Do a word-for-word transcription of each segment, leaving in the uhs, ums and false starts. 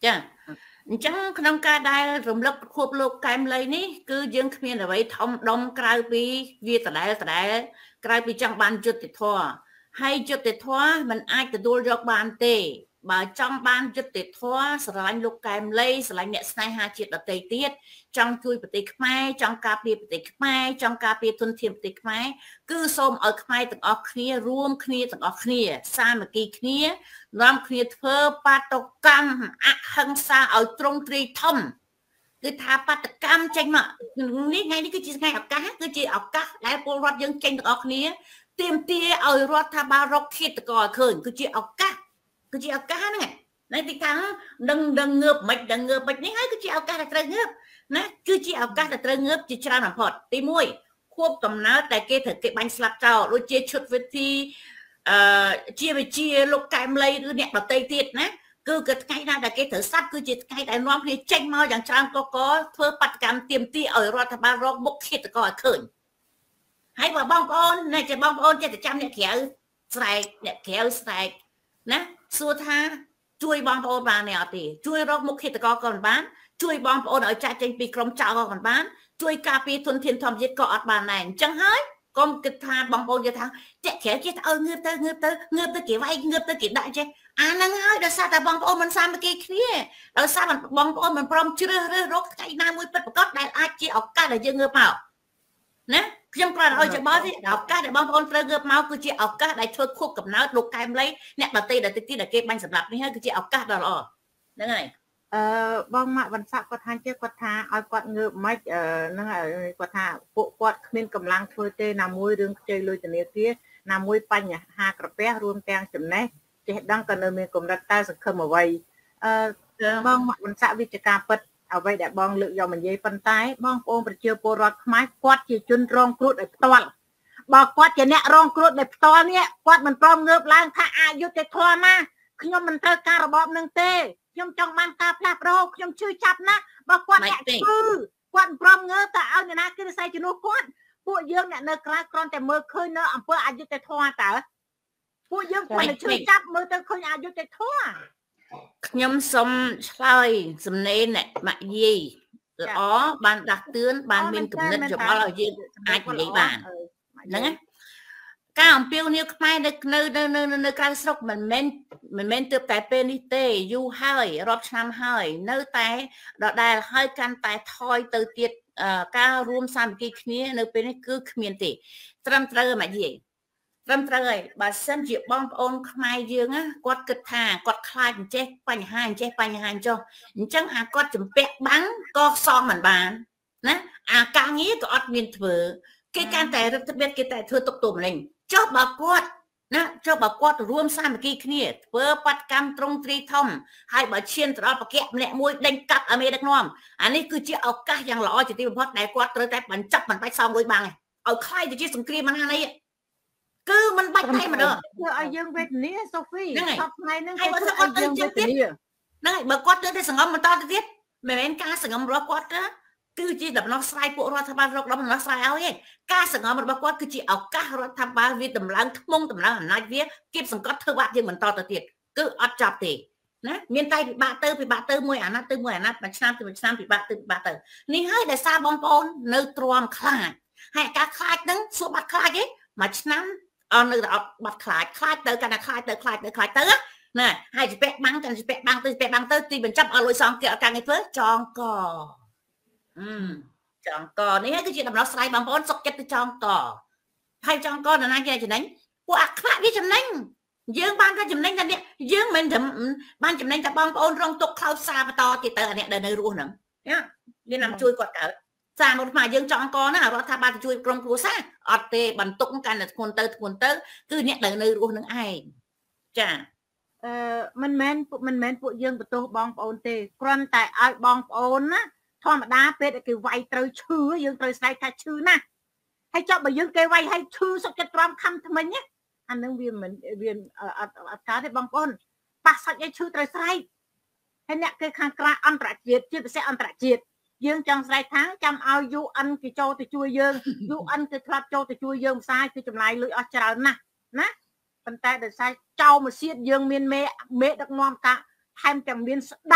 ចាអញ្ចឹងក្នុងការដែលរំលឹកខួបលោកកែមលីនេះគឺយើងគ្មានអ្វីធំដុំក្រៅពីវាដដែលដដែលក្រៅពីចង់បានយុត្តិធម៌ហើយយុត្តិធម៌มันអាចទទួលយកបានទេបើចង់បានយុត្តិធម៌ស្រឡាញ់លោកកែមលីស្រឡាញ់អ្នកស្នេហាជាតិដទៃទៀតចង់ជួយប្រទេសខ្មែរចង់ការពារប្រទេសខ្មែរចង់ការពារទុនធានប្រទេសខ្មែរគឺសូមឲ្យខ្មែរទាំងអស់គ្នារួមគ្នាទាំងអស់គ្នាសាមគ្គីគ្នានាំគ្នាធ្វើបាតុកម្មអហិង្សាឲ្យទ្រង់ទ្រាយធំគឺថាបាតុកម្មចេញមកនេះថ្ងៃនេះគឺជាថ្ងៃឱកាសគឺជាឱកាសដែលពលរដ្ឋយើងចេញទាំងអស់គ្នាទាមទារឲ្យរដ្ឋាភិបាលរកឃាតករឲ្យឃើញគឺជាឱកាសគឺជាឱកាសហ្នឹងណាទីខាងដឹងដឹងងើបមិនដឹងងើបមិននេះហើយគឺជាឱកាសដែលត្រូវងើបណាគឺជាឱកាសដែលត្រូវងើបជាច្រើនបំផុតទីមួយខួបកំណើតតែគេត្រូវគេបាញ់ស្លាប់ចោលដូចជាឈុតវិធីអឺជាវិជាលោកកែមលីឬអ្នកដទៃទៀតណាគឺគឺថ្ងៃណាដែលគេត្រូវសាប់គឺជាថ្ងៃដែលនាំគ្នាចេញមកយ៉ាងច្រើនកកធ្វើបាតកម្មទាមទារឲ្យរដ្ឋាភិបាលរកមុខឃាតករឲ្យឃើញហើយបើបងប្អូនអ្នកជាបងប្អូនចេះតែចាំអ្នកក្រៅស្រែកអ្នកក្រៅស្រែកណាសួរថាជួយបងប្អូនបានទេអត់ទេជួយរកមុខឃាតករក៏មិនបានជួយបងប្អូនឲ្យចាស់ចេញពីក្រុមចៅក៏មិនបានជួយការពារទុនធានធម្មជាតិក៏អត់បានដែរអញ្ចឹងហើយកុំគិតថាបងប្អូននិយាយថាចេះក្រៅចេះទៅឲ្យងើបទៅងើបទៅងើបទៅគេវាយងើបទៅគេដាក់ចេះអាហ្នឹងហើយដោយសារតែបងប្អូនមិនសាមគ្គីគ្នាដោយសារបងប្អូនមិនព្រមជ្រើសរើសរកថ្ងៃណាមួយពិតប្រាកដដែលអាចជាឱកាសដែលយើងងើបមកណាខ្ញុំគ្រាន់តែឲ្យច្បល់ទេឱកាសដែលបងប្អូនត្រូវងើបមកគឺជាឱកាសដែលធ្វើខួបកំណើតលោកកែមលីអ្នកដទៃដទៃទៀតដែលគេបាញ់សម្រាប់នេះហើយគឺជាឱកាសដ៏ល្អហ្នឹងហើយអឺបងម៉ាក់វណ្ណស័កគាត់ថាចេះគាត់ថាឲ្យគាត់ងើបមិនហ្នឹងគាត់ថាពួកគាត់គ្មានកម្លាំងធ្វើទេណាមួយរឿងខ្ចីលុយធនាគារណាមួយបញ្ហាក្រពះរួមទាំងចំណេះចេះដឹងក៏នៅមានកម្រិតតែសង្ឃឹមអ្វីអឺបងម៉ាក់វណ្ណស័កវិជ្ជការពិតអ្វីដែលបងលើកយកមកនិយាយប៉ុន្តែបងប្អូនប្រជាពលរដ្ឋខ្មែរគាត់ជាជនរងគ្រោះដោយផ្ទាល់បើគាត់ជាអ្នករងគ្រោះដោយផ្ទាល់នេះគាត់មិនព្រមងើបឡើងថាអយុត្តិធម៌ណាខ្ញុំមិនត្រូវការរបបនឹងទេខ្ញុំចង់បានការផ្លាស់ប្ដូរខ្ញុំជឿចាប់ណាបើគាត់អ្នកឈឺគាត់មិនព្រមងើបតែឲ្យអ្នកណាគេនិស័យជំនួសគាត់ពួកយើងអ្នកនៅក្រៅគ្រាន់តែមើលឃើញនៅអំពើអយុត្តិធម៌តើពួកយើងគាត់តែជឿចាប់មើលទៅឃើញអយុត្តិធម៌ខ្ញុំសូមឆ្លើយសំណេរអ្នកម៉ាក់យាយល្អបានដាស់តឿនបានមានគំនិតយោបល់ឲ្យយើងអាចនិយាយបានហ្នឹងណាការអំពាវនាវខ្មែរនៅនៅនៅនៅក្រៅស្រុកមិនមែនមិនមែនទើបតែពេលនេះទេយូរហើយរាប់ឆ្នាំហើយនៅតែដដែលហើយកាន់តែថយទៅទៀតការរួមសាមគ្គីគ្នានៅពេលនេះគឺគ្មានទេត្រឹមត្រូវម៉ាក់យាយត្រឹមត្រូវហើយបើសិនជាបងប្អូនខ្មែរយើងគាត់គិតថាគាត់ខ្លាចអញ្ចេះបញ្ហាអញ្ចេះបញ្ហាអញ្ចោះអញ្ចឹងអាគាត់ចម្ពាក់បាំងក៏សងមិនបានណាអាការងារក៏អត់មានធ្វើគេកាន់តែរដ្ឋាភិបាលគេតែធ្វើទុកទោសម្លេងចុះបើគាត់ណាចុះបើគាត់រួមសាមគ្គីគ្នាធ្វើបាតកម្មទ្រង់ទ្រាយធំហើយបើឈានទៅដល់បកៈម្នាក់មួយដេញកាប់អាមេដឹកនាំអានេះគឺជាឱកាសយ៉ាងល្អជាទីបំផុតដែលគាត់ត្រូវតែបញ្ចប់មិនបាច់សងលុយបាំងឯងឲ្យខ្លាយទៅជាសង្គ្រាមមហានេះគឺมันបាច់តែម្ដងធ្វើឲ្យយើងវេទនាសូហ្វីសពថ្ងៃហ្នឹងហើយបើគាត់ទៅទៀតហ្នឹងហើយបើគាត់ទៅតែសង្ងំបន្តទៅទៀតមិនមែនការសង្ងំរបស់គាត់ទេគឺជាដំណោះស្រាយពួករដ្ឋាភិបាលរកដំណោះស្រាយឲ្យឯងការសង្ងំរបស់គាត់គឺជាឱកាសរដ្ឋាភិបាលវាតម្លើងថ្មងតម្លើងអំណាចវាគៀបសង្កត់ធ្វើបាបយើងបន្តទៅទៀតគឺអត់ចប់ទេណាមានតែពិបាកទៅពិបាកទៅមួយអាណត្តិទៅមួយអាណត្តិមួយឆ្នាំទៅមួយឆ្នាំពិបាកទៅពិបាកទៅនេះហើយដែលសារបងប្អូននៅទ្រាំខ្លាចហើយការខ្លាចហ្នឹងសួរបាត់ខ្លាចឯងមួយឆ្នាំអត់នៅតែអត់បាត់ខ្លាចខ្លាចទៅកាន់តែខ្លាចទៅខ្លាចទៅខ្លាចទៅណាហើយជពាក់បាំងកាន់ជពាក់បាំងទៅជពាក់បាំងទៅទីបញ្ចប់អត់លុយសងគេអត់ការងារធ្វើចងកអឺចងកនេះហើយគឺជាដំណោះស្រាយបងប្អូនសុកចិត្តទៅចងកហើយចងកនរណាគេចំណេញពួកអាខ្វាក់វាចំណេញយើងបានតែចំណេញតែនេះយើងមិនបានចំណេញតែបងប្អូនរងទុកខោសារបន្តទៀតទៅអានេះដែលនៅរស់ហ្នឹងមានណាជួយគាត់កើតសារមកខ្មែរយើងចង់កណារដ្ឋាភិបាលជួយក្រុមគ្រួសារអត់ទេបន្ទុកកាន់តែធ្ងន់ទៅធ្ងន់ទៅគឺអ្នកដែលនៅរស់នឹងឯងចាអឺមិនមែនមិនមែនពួកយើងបន្ទោសបងប្អូនទេគ្រាន់តែឲ្យបងប្អូនណាធម្មតាពេលគេវាយត្រូវឈឺយើងត្រូវស្រែកថាឈឺណាស់ហើយចុះបើយើងគេវាយឲ្យឈឺសុខចិត្តទ្រាំខំថ្មិញណាអានឹងវាមិនវាអត់អត់កើតទេបងប្អូនប៉ះសាច់ឲ្យឈឺត្រូវស្រែកហើយអ្នកគេខាងក្រៅអន្តរជាតិជាពិសេសអន្តរជាតិយើងចង់ស្រែកថាចាំឲ្យ យូ អិន គេចូលទៅជួយយើង យូ អិន គេធ្លាប់ចូលទៅជួយយើងផ្សាយគឺចំណាយលុយអស់ច្រើនណាស់ណាប៉ុន្តែដោយសារចោលមកសៀតយើងមានមេមេដឹកនាំតាថែមទាំងមានស្ដាច់ឈ្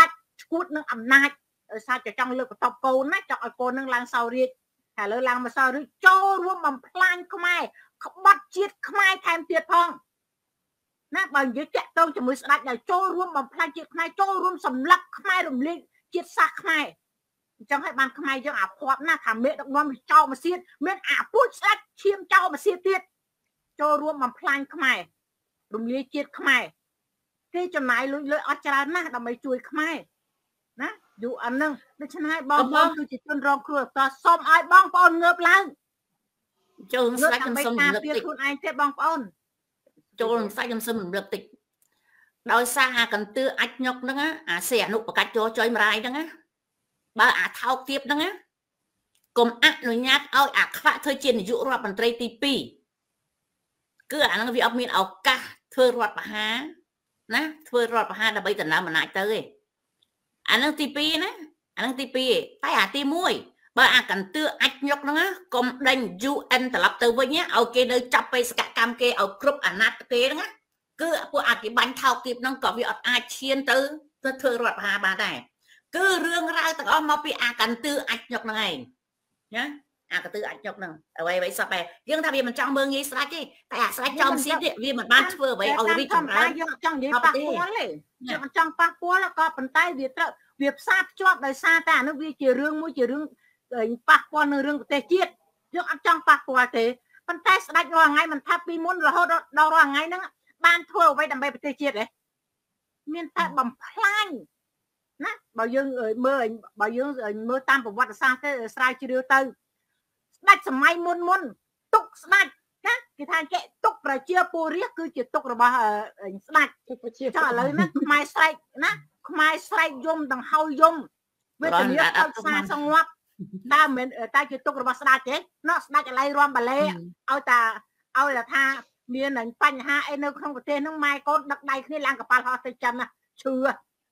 គួតនឹងអំណាចសាច់ចង់លើកបន្តកូនណាចង់ឲ្យកូននឹងឡើងសោរាជតែលើឡើងមកសោរាជចូលរួមបំផ្លាញខ្មែរក្បត់ជាតិខ្មែរថែមទៀតផងណាបើនិយាយតាក់ទងជាមួយស្ដេចដែលចូលរួមបំផ្លាញជាតិខ្មែរចូលរួមសម្លាប់ខ្មែររំលាយជាតិសាសន៍ខ្មែរអញ្ចឹងហើយបានខ្មែរយើងអាភ័ព្វណាថាមេដឹកនាំចោលមកសៀតមានអាពូជស្ដេចឈាមចោលមកសៀតទៀតចូលរួមបំផ្លាញខ្មែររំលាយជាតិខ្មែរគេចំណាយលុយលុយអត់ច្រើនណាស់ដើម្បីជួយខ្មែរណាយូរអានឹងដូច្នេះបងប្អូនគឺជាជនរងគ្រោះតើសូមឲ្យបងប្អូនងើបឡើងចូលស្ដេចខ្ញុំសូមរំលឹកតិចខ្លួនឯងទេបងប្អូនចូលស្ដេចខ្ញុំសូមរំលឹកតិចដោយសារអាកន្ទឿអាចញុកហ្នឹងអាសេអនុបកាច់ចូលចុយមរាយហ្នឹងណាបើអាថោកទៀតហ្នឹងណាកុំអនុញ្ញាតឲ្យអាខ្វាក់ធ្វើជានាយករដ្ឋមន្ត្រីទីពីរគឺអាហ្នឹងវាអត់មានឱកាសធ្វើរដ្ឋប្រហារណាធ្វើរដ្ឋប្រហារដើម្បីដណ្ដើមអំណាចទៅឯងអាហ្នឹងទីពីរណាអាហ្នឹងទីពីរតែអាទីមួយបើអាកន្ទឿអាចញុកហ្នឹងណាកុំដេញ យូ អិន ត្រឡប់ទៅវិញឲ្យគេនៅចាប់បេសកកម្មគេឲ្យគ្រប់អាណត្តិគេហ្នឹងណាគឺពួកអធិបាញ់ថោកទៀតហ្នឹងក៏វាអត់អាចឈានទៅទៅធ្វើរដ្ឋប្រហារបានដែរគឺរឿងរ៉ាវទាំងអស់មកពីអាកន្ទឿអាចញុកហ្នឹងឯងណាអាកន្ទឿអាចញុកហ្នឹងអ្វីអ្វីសោះតែយើងថាវាមិនចង់មើងងាយស្ដាច់ទេតែអាស្ដាច់ចោមសៀតនេះវាមិនបានធ្វើអ្វីឲ្យរីកចម្រើនយើងចង់និយាយប៉ះពាល់ទេយើងមិនចង់ប៉ះពាល់ក៏ប៉ុន្តែវាត្រូវវាផ្សារភ្ជាប់ដោយសារតែអានោះវាជារឿងមួយជារឿងប៉ះពាល់នៅរឿងប្រទេសជាតិយើងអត់ចង់ប៉ះពាល់ទេប៉ុន្តែស្ដេចរាល់ថ្ងៃមិនថាពីមុនរហូតដល់រាល់ថ្ងៃហ្នឹងបានធ្វើអ្វីដើម្បីប្រទេសជាតិទេមានតែបំផ្លាញណាបើយើងមើលបើយើងមើលតាមប្រវត្តិសាស្ត្រទៅស្រាវជ្រាវទៅស្ដេចសម័យមុនមុនទុកស្ដេចណាគេថាគេទុកប្រជាពលរដ្ឋគឺជាទុករបស់ស្ដេចប្រជាចុះឥឡូវហ្នឹងខ្មែរស្រែកណាខ្មែរស្រែកយំដង្ហោយំវេទនាអត់សាសងាប់តើមិនតែជាទុករបស់ស្ដេចទេណោះស្ដេចឥឡូវរំបាឡេឲ្យតាឲ្យថាមានបញ្ហាអីនៅក្នុងប្រទេសហ្នឹងម៉ែកូនដឹកដៃគ្នាឡើងកប៉ាល់ហោះទៅចិនណាឈឺ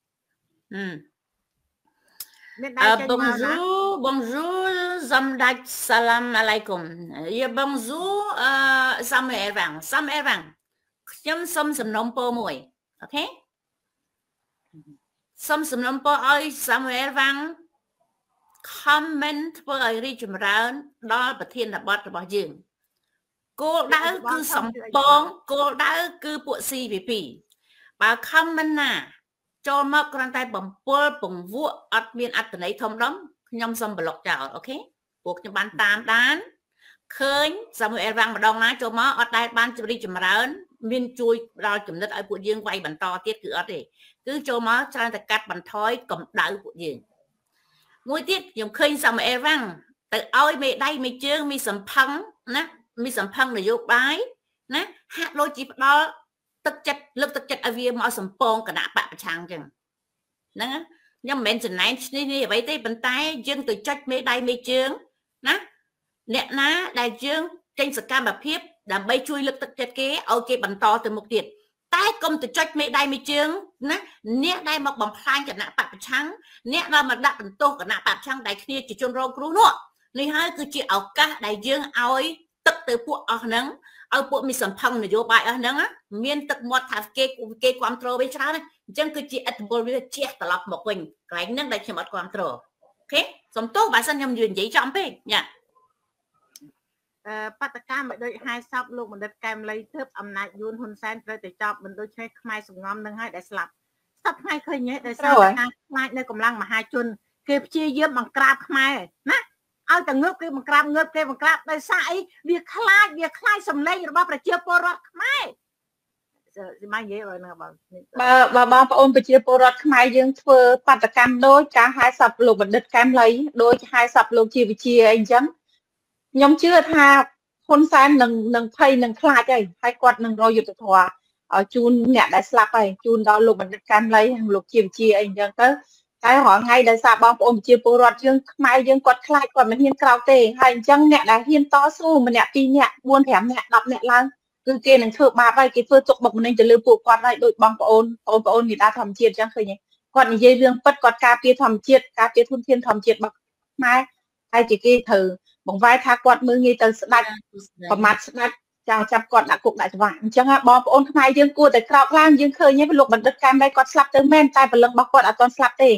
Bonjour, bonjour, Zamdak, salam alaikum. Yeah, bonjour, uh, Samuel Vang, Samuel Vang.ខ្ញុំសុំសំណូមពរមួយអូខេសុំសំណូមពរឲ្យ Samuel Vang comment ធ្វើឲ្យរីកចម្រើនដល់ប្រធានបទរបស់យើងគោលដៅគឺសំពងគោលដៅគឺពួក C V P បើ comment ណាចូលមកគ្រាន់តែបំពល់ពង្វក់អត់មានអត្ថន័យធំដុំខ្ញុំសូមប្លុកចោលអូខេពួកខ្ញុំបានតាមដានឃើញ Samuel Vang ម្ដងណាចូលមកអត់ដែលបានជម្រីកចម្រើនមានជួយដល់ចំណិតឲ្យពួកយើងវាយបន្តទៀតគឺអត់ទេគឺចូលមកច្រើនតែកាត់បន្ថយកម្ដៅពួកយើងមួយទៀតខ្ញុំឃើញ Samuel Vang ទៅឲ្យមេដៃមេជើងមានសម្ផឹងណាមានសម្ផឹងនយោបាយណាហាក់ដូចជាផ្ដល់ទឹកចិត្តលើកទឹកចិត្តឲ្យវាមកសម្ពងគណៈបកប្រឆាំងអញ្ចឹងហ្នឹងខ្ញុំមិនមែនចំណែនឈ្នេះនេះអ្វីទេប៉ុន្តែយើងទៅចុចមេដៃមេជើងណាអ្នកណាដែលយើងចេញសកម្មភាពដើម្បីជួយលើកទឹកចិត្តគេឲ្យគេបន្តទៅមុខទៀតតែកុំទៅចុចមេដៃមេជើងណាអ្នកដែលមកបំផ្លាញគណៈបកប្រឆាំងអ្នកដែលមកដាក់បន្ទោសគណៈបកប្រឆាំងដែលគ្នាជាជនរងគ្រោះនោះនេះហើយគឺជាឱកាសដែលយើងឲ្យទឹកទៅពួកអស់ហ្នឹងឲ្យពួកមានសម្ផឹងនយោបាយអស់ហ្នឹងមានទឹកមាត់ថាគេគេគ្រប់គ្រងវាច្រើនអញ្ចឹងគឺជាឥទ្ធិពលវាជះត្រឡប់មកវិញកន្លែងហ្នឹងដែលខ្ញុំអត់គ្រប់គ្រងអូខេសំទោសបើសិនខ្ញុំនិយាយចំពេកញ៉ាអឺបដកម្មមិនដូចហាយសពលោកបណ្ឌិតកែមលីទើបអំណាចយួនហ៊ុនសែនត្រូវតែចប់មិនដូចឆ្នេរខ្មែរសង្ងំនឹងហើយដែលស្លាប់ស្ដាប់ថ្ងៃឃើញទេដោយសារការខ្លាចនៅកម្លាំងមហាជនគេព្យាយាមបង្ក្រាបខ្មែរណាឲ្យតែងើបគេបង្ក្រាបងើបគេបង្ក្រាបដោយសារអីវាខ្លាចវាខ្លាចសម្លេងរបស់ប្រជាពលរដ្ឋខ្មែរស្មាននិយាយបើបើបងប្អូនប្រជាពលរដ្ឋខ្មែរយើងធ្វើបាតកម្មដោយការហាយសពលោកបណ្ឌិតកែមលីដោយហាយសពលោកជាវិជាអីចឹងខ្ញុំជឿថាហ៊ុនសែននឹងនឹងភ័យនឹងខ្លាចហើយហើយគាត់នឹងរកយុទ្ធធម៌ឲ្យជូនអ្នកដែលស្លាប់ហើយជូនដល់លោកបណ្ឌិតកែមលីនិងលោកជាវិជាអីចឹងទៅតែរាល់ថ្ងៃដោយសារបងប្អូនប្រជាពលរដ្ឋយើងខ្មែរយើងគាត់ខ្លាចគាត់មិនហ៊ានក្រោកទេហើយអញ្ចឹងអ្នកដែលហ៊ានតស៊ូម្នាក់ពីរនាក់បួនប្រាំនាក់ដប់នាក់ឡើងគឺគេនឹងធ្វើបាបហើយគេធ្វើទុកបុកម្នេញទៅលើពួកគាត់ហើយដូចបងប្អូនបងប្អូនមេដាធម្មជាតិអញ្ចឹងឃើញគាត់និយាយរឿងពិតគាត់ការពារធម្មជាតិការពារធនធានធម្មជាតិរបស់ខ្មែរហើយជាគេត្រូវបង្វែរថាគាត់មើលងាយទៅស្ដាច់ប្រមាថស្ដាច់ចោលចាប់គាត់ដាក់គុកដាក់ច្បាប់អញ្ចឹងបងប្អូនខ្មែរយើងគួរតែក្រោកឡើងយើងឃើញទេលោកបណ្ឌិតកែមលីគាត់ស្លាប់ទៅមែនតែព្រលឹងរបស់គាត់អត់ទាន់ស្លាប់ទេ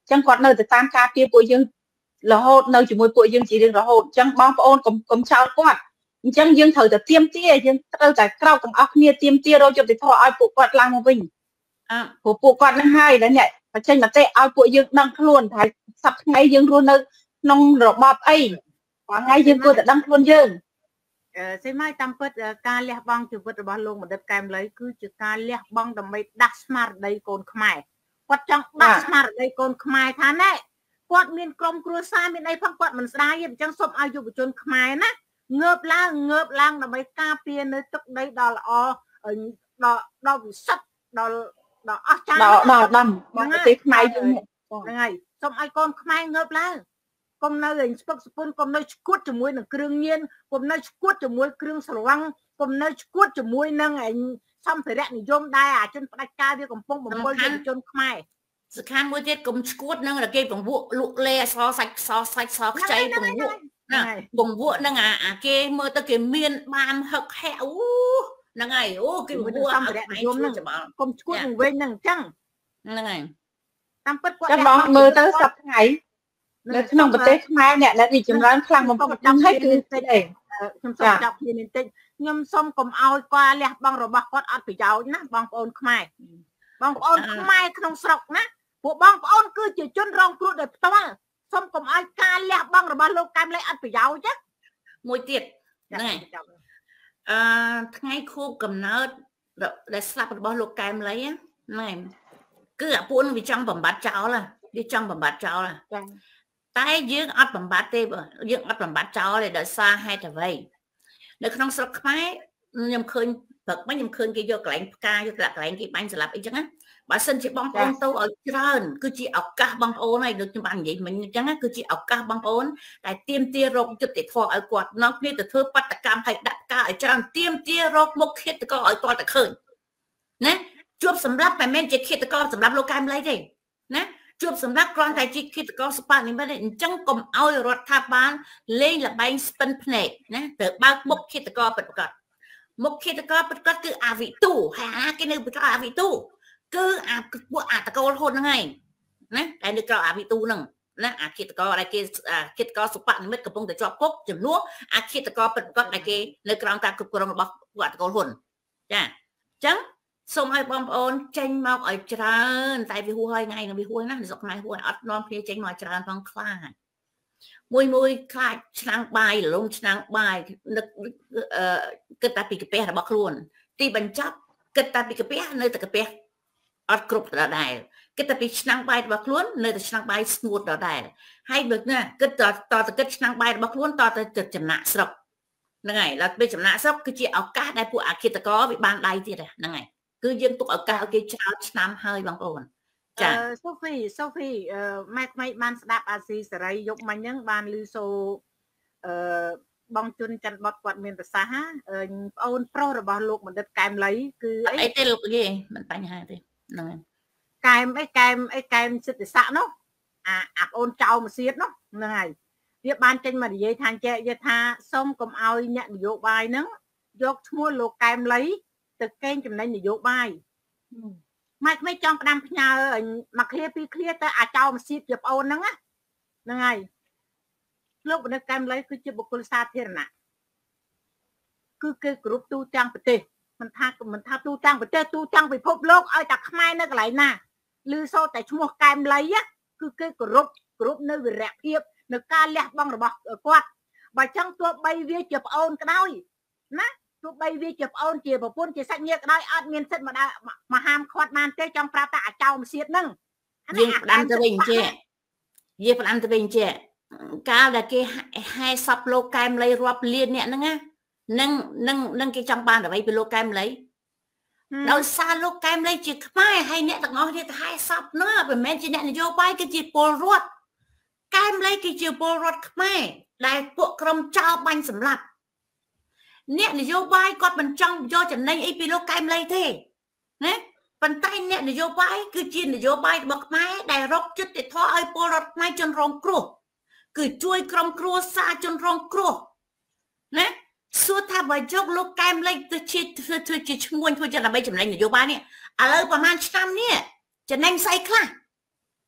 ចឹងគាត់នៅទៅតាមការពារពួកយើងរហូតនៅជាមួយពួកយើងជារៀងរហូតចឹងបងប្អូនកុំកុំចោលគាត់អញ្ចឹងយើងត្រូវតែទៀមទាយើងត្រូវតែក្រោកទាំងអស់គ្នាទៀមទារកយុត្តិធម៌ឲ្យពួកគាត់ឡើងមកវិញអើព្រោះពួកគាត់នឹងហើយដែលអ្នកបញ្ចេញមតិឲ្យពួកយើងដឹងខ្លួនថាសប្តាហ៍ថ្ងៃយើងរស់នៅក្នុងរបបអីបងថ្ងៃយើងគួរតែដឹងខ្លួនយើងអឺសេម៉ៃតាមពិតការលះបង់ជីវិតរបស់លោកបណ្ឌិតកែមលីគឺជាការលះបង់ដើម្បីដាស់ស្មារតីកូនខ្មែរគាត់ចង់ដាស់ស្មារតីកូនខ្មែរថាណែគាត់មានក្រុមគ្រួសារមានអីផងគាត់មិនស្ដាយទេអញ្ចឹងសូមឲ្យយុវជនខ្មែរណាងើបឡើងងើបឡើងដើម្បីការពារនៅទឹកដីដ៏ល្អដល់ដល់វិសុទ្ធដល់ដល់អស្ចារ្យដល់ដល់ដល់ប្រទេសខ្មែរយើងហ្នឹងហើយសូមឲ្យកូនខ្មែរងើបឡើងកុំនៅស្ពឹកស្ពុនកុំនៅឈួតជាមួយនឹងគ្រឿងញៀនកុំនៅឈួតជាមួយគ្រឿងស្រវឹងកុំនៅឈួតជាមួយនឹងសម្ភារៈនិយមដែលអាជនផ្ដាច់ការវាកំពុងបំពុលយុវជនខ្មែរសខានមួយទៀតកុំឈួតនឹងគេបង្វក់លក់លេអសសាច់សសាច់សខ្ចីបង្វក់ណាបង្វក់នឹងអាគេមើលទៅគេមានបានហឹកហែអូហ្នឹងហើយអូគេបង្វក់សម្ភារៈនិយមហ្នឹងកុំឈួតនឹងវិញហ្នឹងអញ្ចឹងហ្នឹងហើយតាមពិតគាត់ចាំបងមើលទៅសប្តាហ៍ថ្ងៃនៅក្នុងប្រទេសខ្មែរអ្នកដែលរីកចម្រើនខ្លាំងបំផុតហ្នឹងហើយគឺស្អីខ្ញុំសូមចាប់គ្នាបន្តិចខ្ញុំសូមកុំឲ្យគាត់លះបង់របស់គាត់អត់ប្រយោជន៍ណាបងប្អូនខ្មែរបងប្អូនខ្មែរក្នុងស្រុកណាពួកបងប្អូនគឺជាជនរងគ្រោះដោយផ្ទាល់សូមកុំឲ្យការលះបង់របស់លោកកែមលីអត់ប្រយោជន៍ទេមួយទៀតហ្នឹងហើយអឺថ្ងៃខួបកំណើតដែលស្លាប់របស់លោកកែមលីហ្នឹងគឺអាពួកនឹងវាចង់បំបត្តិចោលវាចង់បំបត្តិចោលតែយើងអត់បំបត្តិទេយើងអត់បំបត្តិចោលទេដោយសារហេតុអ្វីនៅក្នុងស្រុកខ្មែរខ្ញុំឃើញព្រឹកមិញខ្ញុំឃើញគេយកកន្លែងផ្កាយកកន្លែងគេបាញ់ស្លាប់អីចឹងណាបើសិនជាបងប្អូនទៅឲ្យច្រើនគឺជាឱកាសបងប្អូនហើយដូចខ្ញុំបាននិយាយមិញអញ្ចឹងគឺជាឱកាសបងប្អូនតែទៀមទារោគយុត្តិធម៌ឲ្យគាត់នាំគ្នាទៅធ្វើបាតកម្មឲ្យដាក់ផ្កាឲ្យច្រើនទៀមទារោគមុខឃាតករឲ្យទាល់តែឃើញណាជួបសម្រាប់តែមិនមែនជាឃាតករសម្រាប់លោកកែមលីទេណាជួបសម្រាប់គ្រាន់តែជាឃាតករសបនិមិត្តអញ្ចឹងកុំឲ្យរដ្ឋាភិបាលលេងលបែងស្ពិនភ្នែកណាទៅបើកមុខឃាតករពិតប្រាកដមុខឃាតករពិតប្រាកដគឺអាវិទូហើយអាគេនៅពីក្រោយអាវិទូគឺអាពួកអាតកូលហ៊ុនហ្នឹងឯងណាតែនៅក្រៅអាវិទូហ្នឹងណាអាឃាតករដែលគេឃាតករសុបនិមិត្តកំពុងតែជាប់គុកចំនួនអាឃាតករពិតប្រាកដដែលគេនៅក្រៅការគ្រប់គ្រងរបស់ពួកអាតកូលហ៊ុនចាអញ្ចឹងសូមឲ្យបងប្អូនចេញមកឲ្យច្រើនតែវាហួសហើយថ្ងៃនឹងវាហួសណាស្រុកខ្មែរហួសអត់នាំគ្នាចេញមកច្រើនផងខ្លាចមួយមួយខ្លាចឆ្នាំងបាយលំឆ្នាំងបាយនឹកគិតតែពីកាពះរបស់ខ្លួនទីបញ្ចប់គិតតែពីកាពះនៅតែកាពះអត់គ្រប់ដដែលគិតតែពីឆ្នាំងបាយរបស់ខ្លួននៅតែឆ្នាំងបាយស្ងួតដដែលហើយដូចណាគិតតតទៅគិតឆ្នាំងបាយរបស់ខ្លួនតទៅចំណាក់ស្រុកហ្នឹងហើយដល់ពេលចំណាក់ស្រុកគឺជាឱកាសដែលពួកអាឃាតករវាបានដៃទៀតហ្នឹងហើយគឺយើងទុកឱកាសឲ្យគេច្រើនឆ្នាំហើយបងប្អូនចាសូហ្វីសូហ្វីម៉ែថ្មីបានស្ដាប់អាស៊ីសេរីយកមិញហ្នឹងបានឮសូអឺបងជុនច័ន្ទបតគាត់មានប្រសាសន៍ប្អូនប្រុសរបស់លោកបណ្ឌិតកែមលីគឺអីទេលោកយាយមិនបញ្ហាទេហ្នឹងហើយកែមអីកែមអីកែមសិទ្ធិស័កនោះអាអាប្អូនចៅមកសៀតនោះហ្នឹងហើយវាបានចេញមកនិយាយថាចេះយថាសូមកុំឲ្យអ្នកនយោបាយហ្នឹងយកឈ្មោះលោកកែមលីទៅកេងចំណេញនយោបាយម៉ែក្មេងចង់ផ្ដាំផ្ញើមកឃ្លាពីរឃ្លាទៅអាចោមកសៀតជាប្អូនហ្នឹងហ្នឹងហើយលោកបណ្ឌិតកែមលីគឺជាបុគ្គលសាធារណៈគឺគេគ្រប់ទូទាំងប្រទេសមិនថាមិនថាទូទាំងប្រទេសទូទាំងពិភពលោកឲ្យតែខ្មែរនៅកន្លែងណាឬសូតែឈ្មោះកែមលីគឺគេគោរពគោរពនៅវីរៈភាពនៅការលះបង់របស់គាត់បើចឹងទោះបីវាជាប្អូនក៏ដោយណាទោះបីវាជាប្អូនជាប្រពន្ធជាសាច់ញាតិក៏ដោយអត់មានសិទ្ធិមកមកហាមឃាត់បានទេចង់ប្រាប់តែអាចោមសៀតហ្នឹងយើងផ្ដាំទៅវិញចេះយើងផ្ដាំទៅវិញចេះកាលដែលគេហែសពលោកកែមលីរាប់លានអ្នកហ្នឹងណានឹងនឹងនឹងគេចង់បានអ្វីពីលោកកែមលីដោយសារលោកកែមលីជាខ្មែរហើយអ្នកទាំងអស់គ្នាទៅហែសពហ្នឹងមិនមែនជាអ្នកនយោបាយគឺជាពលរដ្ឋកែមលីគឺជាពលរដ្ឋខ្មែរដែលពួកក្រុមចោរបាញ់សម្លាប់អ្នកនយោបាយគាត់មិនចង់យកចំណេញអីពីលោកកែមលីទេណាប៉ុន្តែអ្នកនយោបាយគឺជានយោបាយរបស់ខ្មែរដែលរកយុត្តិធម៌ឲ្យពលរដ្ឋខ្មែរជនរងគ្រោះគឺជួយក្រុមគ្រួសារជនរងគ្រោះណាសួរថាបើយកលោកកែមលីទៅជាធ្វើជាឈ្មួញធ្វើជាដើម្បីចំណេញនយោបាយនេះឥឡូវប្រហែលឆ្នាំនេះចំណេញស្អីខ្លះ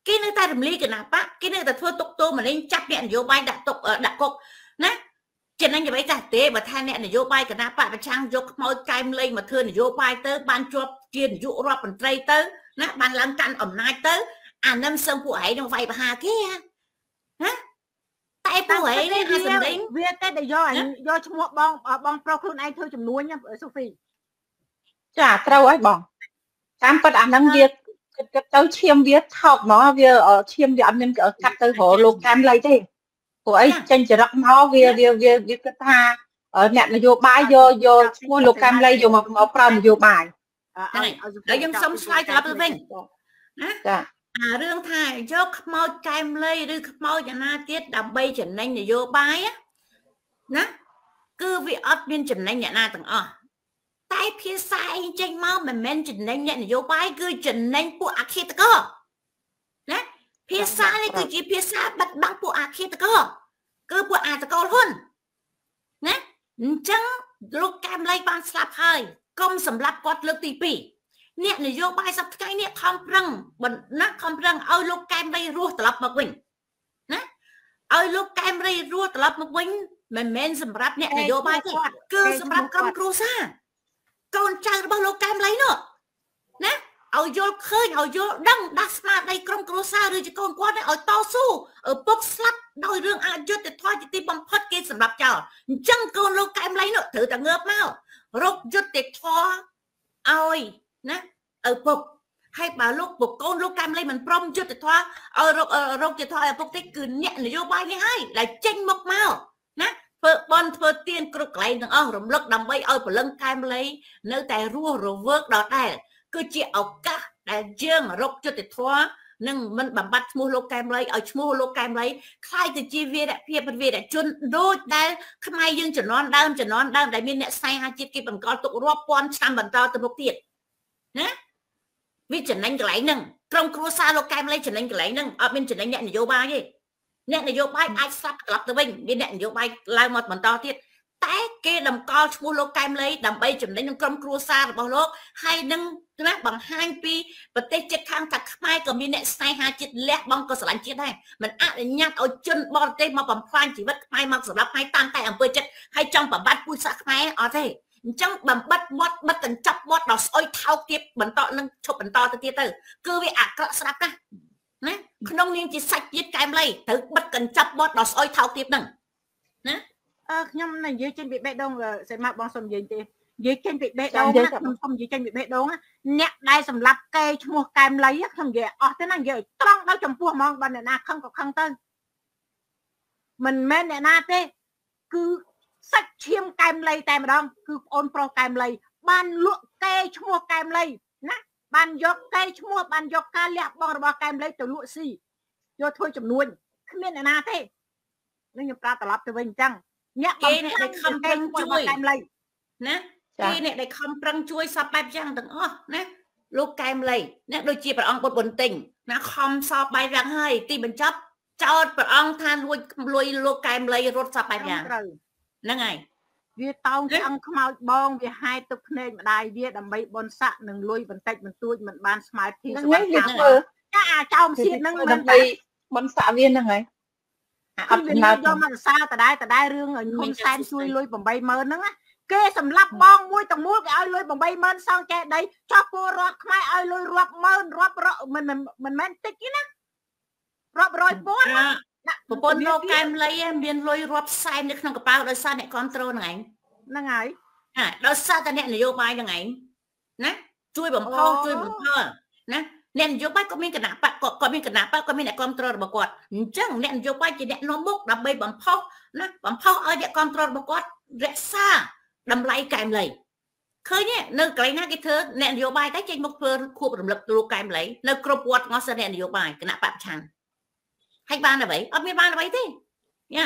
គេនៅតែរំលាយគណៈបកគេនៅតែធ្វើទុកទោសម្លេងចាប់អ្នកនយោបាយដាក់ទុកដាក់គុកណាចំណេញអ្វីចាស់ទេបើថាអ្នកនយោបាយគណៈបកប្រឆាំងយកខ្មោចកែមលៃមកធ្វើនយោបាយទៅបានជាប់ជានាយករដ្ឋមន្ត្រីទៅណាបានឡើងកាន់អំណាចទៅអានឹងសឹងពួកឯងនឹងវាយបហាគេណាតែពួកឯងនេះអាសម្លេងវាតែតែយកយកឈ្មោះបងបងប្រុសខ្លួនឯងធ្វើចំនួនសូហ្វីចាត្រូវហើយបងតាមពិតអាហ្នឹងវាគិតទៅឈាមវាថោកហ្មងវាឈាមវាអត់មានកាត់ទៅរកលោកកែមលៃទេព្រោះអីចេញចរិតមកវាវាវាវាគិតថាអ្នកនយោបាយយកយកឈ្មោះលោកកែមលៃយកមកមកប្រើនយោបាយហើយយើងសុំឆ្លើយត្រឡប់ទៅវិញណាចាអារឿងថាយកខ្មោចកែមលៃឬខ្មោចអាណាទៀតដើម្បីចំណេញនយោបាយណាគឺវាអត់មានចំណេញអ្នកណាទាំងអស់តែភាសាឯងចេញមកមិនមែនចំណេញអ្នកនយោបាយគឺចំណេញពួកអឃាតករណាភាសានេះគឺជាភាសាបាត់បង់ពួកអឃាតករគឺពួកអាតកលហ៊ុនណាអញ្ចឹងលោកកែមលៃបានស្លាប់ហើយកុំសម្លាប់គាត់លើកទីពីរអ្នកនយោបាយសប្តាហ៍នេះខំប្រឹងណាខំប្រឹងឲ្យលោកកែមលៃរស់ត្រឡប់មកវិញណាឲ្យលោកកែមលៃរស់ត្រឡប់មកវិញមិនមែនសម្រាប់អ្នកនយោបាយទេគឺសម្រាប់ក្រុមគ្រួសារកូនចៅរបស់លោកកែមលៃនោះណាឲ្យយល់ឃើញឲ្យយល់ដឹងដាស់ស្មារតីក្រុមគ្រួសារឬជាកូនគាត់ឲ្យតស៊ូឪពុកស្លាប់ដោយរឿងអយុត្តិធម៌ជាទីបំផុតគេសម្រាប់ចោលអញ្ចឹងកូនលោកកែមលៃនោះត្រូវតែងើបមករកយុត្តិធម៌ឲ្យណាឪពុកហើយបើលោកពុកកូនលោកកែមលៃមិនព្រមយុត្តិធម៌ឲ្យរករកយុត្តិធម៌ឲ្យឪពុកទេគឺអ្នកនយោបាយនេះហើយដែលចេញមកមកណាធ្វើបន់ធ្វើទៀនគ្រប់កន្លែងទាំងអស់រំលឹកដើម្បីឲ្យព្រលឹងកែមលៃនៅតែរស់រវើកដដែលគឺជាឱកាសដែលយើងរកយុត្តិធម៌នឹងមិនបំបត្តិឈ្មោះលោកកែមលៃឲ្យឈ្មោះលោកកែមលៃคล้ายទៅជាវីរភាពវីរជនដូចដែលខ្មែរយើងជំនាន់ដើមជំនាន់ដើមដែលមានអ្នកស្នេហាជាតិគេបង្កល់ទុករាប់ពាន់ឆ្នាំបន្តទៅមុខទៀតណាវាចំណេញកន្លែងហ្នឹងក្រុមគ្រួសារលោកកែមលៃចំណេញកន្លែងហ្នឹងអត់មានចំណេញអ្នកនយោបាយទេអ្នកនយោបាយអាចស្លាប់ត្រឡប់ទៅវិញមានអ្នកនយោបាយឡើងមកបន្តទៀតតែគេតម្កល់ឈ្មោះលោកកែមលៃដើម្បីចំណេញនឹងក្រុមគ្រួសាររបស់លោកហើយនឹងណាបង្ហាញពីប្រទេសជិតខាងថាខ្មែរក៏មានអ្នកស្នេហាជាតិលះបង់ក៏ស្រឡាញ់ជាតិដែរមិនអនុញ្ញាតឲ្យជនបរទេសមកបំផ្លាញជីវិតខ្មែរមកសម្រាប់ខ្មែរតាមតែអំពើចិត្តហើយចង់បំបត្តិពូជសាសន៍ខ្មែរអត់ទេអញ្ចឹងបំបត្តិមាត់បិទកញ្ចប់មាត់ដល់ស្អុយថោកទៀតបន្តនឹងឈប់បន្តទៅទៀតទៅគឺវាអាក្រក់ស្រាប់ណាស់ណាក្នុងនាមជាសាច់ជាតិកែមលៃត្រូវបិទកញ្ចប់មាត់ដល់ស្អុយថោកទៀតហ្នឹងណាអឺខ្ញុំនិយាយចេញពីបេះដូងសេម៉ាបងសុំនិយាយទេនិយាយចេញពីបេះដូងខ្ញុំសុំនិយាយចេញពីបេះដូងអ្នកដែលសម្លាប់កេឈ្មោះកែមលៃខ្ញុំនិយាយអស់ទេណានិយាយត្រង់ដល់ចំពោះហ្មងបើអ្នកណាខឹងក៏ខឹងទៅមិនមែនអ្នកណាទេគឺសាច់ឈាមកែមលៃតែម្ដងគឺប្អូនប្រុសកែមលៃបានលក់កេឈ្មោះកែមលៃណាបានយកកេឈ្មោះបានយកការលះបង់របស់កែមលៃទៅលក់ស៊ីយកធ្វើចំនួនគ្មានអ្នកណាទេនឹងខ្ញុំប្រាប់ត្រឡប់ទៅវិញអញ្ចឹងអ្នកគេអ្នកដែលខំប្រឹងជួយកែមលៃណាគេអ្នកដែលខំប្រឹងជួយសពបែបយ៉ាងទាំងអស់ណាលោកកែមលៃណាដូចជាព្រះអង្គបុត្របន្ទិញណាខំសពបែបយ៉ាងហើយទីបញ្ចប់ចោតព្រះអង្គថាលួចលួយលោកកែមលៃរត់សពបែបយ៉ាងហ្នឹងហើយវាតោងឆ្អឹងខ្មោចបងវាហាយទឹកភ្នែកម្ដាយវាដើម្បីបនស័កនឹងលួយបន្តិចបន្តួចមិនបានស្មើធីសម្រាប់ធ្វើចាអាចោមសៀតហ្នឹងដើម្បីបនស័កវាហ្នឹងហើយអត់ចំណើយកមកសើតដែរតដែររឿងហ៊ុនសែនជួយលុយ80000ហ្នឹងណាគេសម្លាប់បងមួយទាំងមូលគេឲ្យលុយ80000សងចេះដីចោះពលរដ្ឋខ្មែរឲ្យលុយរាប់ម៉ឺនរាប់មិនមិនមែនតិចទេណារាប់រយពាន់ប្រពន្ធលោកកែមលៃមានលុយរាប់សែននៅក្នុងកប៉ាល់ដោយសារអ្នកគ្រប់គ្រងហ្នឹងឯងហ្នឹងហើយហាដោយសារតែអ្នកនយោបាយហ្នឹងឯងណាជួយបំផុសជួយបំផុសណាអ្នកនយោបាយក៏មានគណៈបកក៏មានគណៈបកក៏មានអ្នកគ្រប់គ្រងរបស់គាត់អញ្ចឹងអ្នកនយោបាយជាអ្នកនាំមុខដើម្បីបំផុសណាបំផុសឲ្យអ្នកគ្រប់គ្រងរបស់គាត់រក្សាតម្លៃកែមលៃឃើញទេនៅកន្លែងណាគេធ្វើអ្នកនយោបាយតែចេញមកធ្វើខួបរំលឹកលោកកែមលៃនៅគ្រប់វត្តងោះសិនអ្នកនយោបាយគណៈបកប្រឆាំងហើយបានអ្វីអត់មានបានអ្វីទេយ៉ា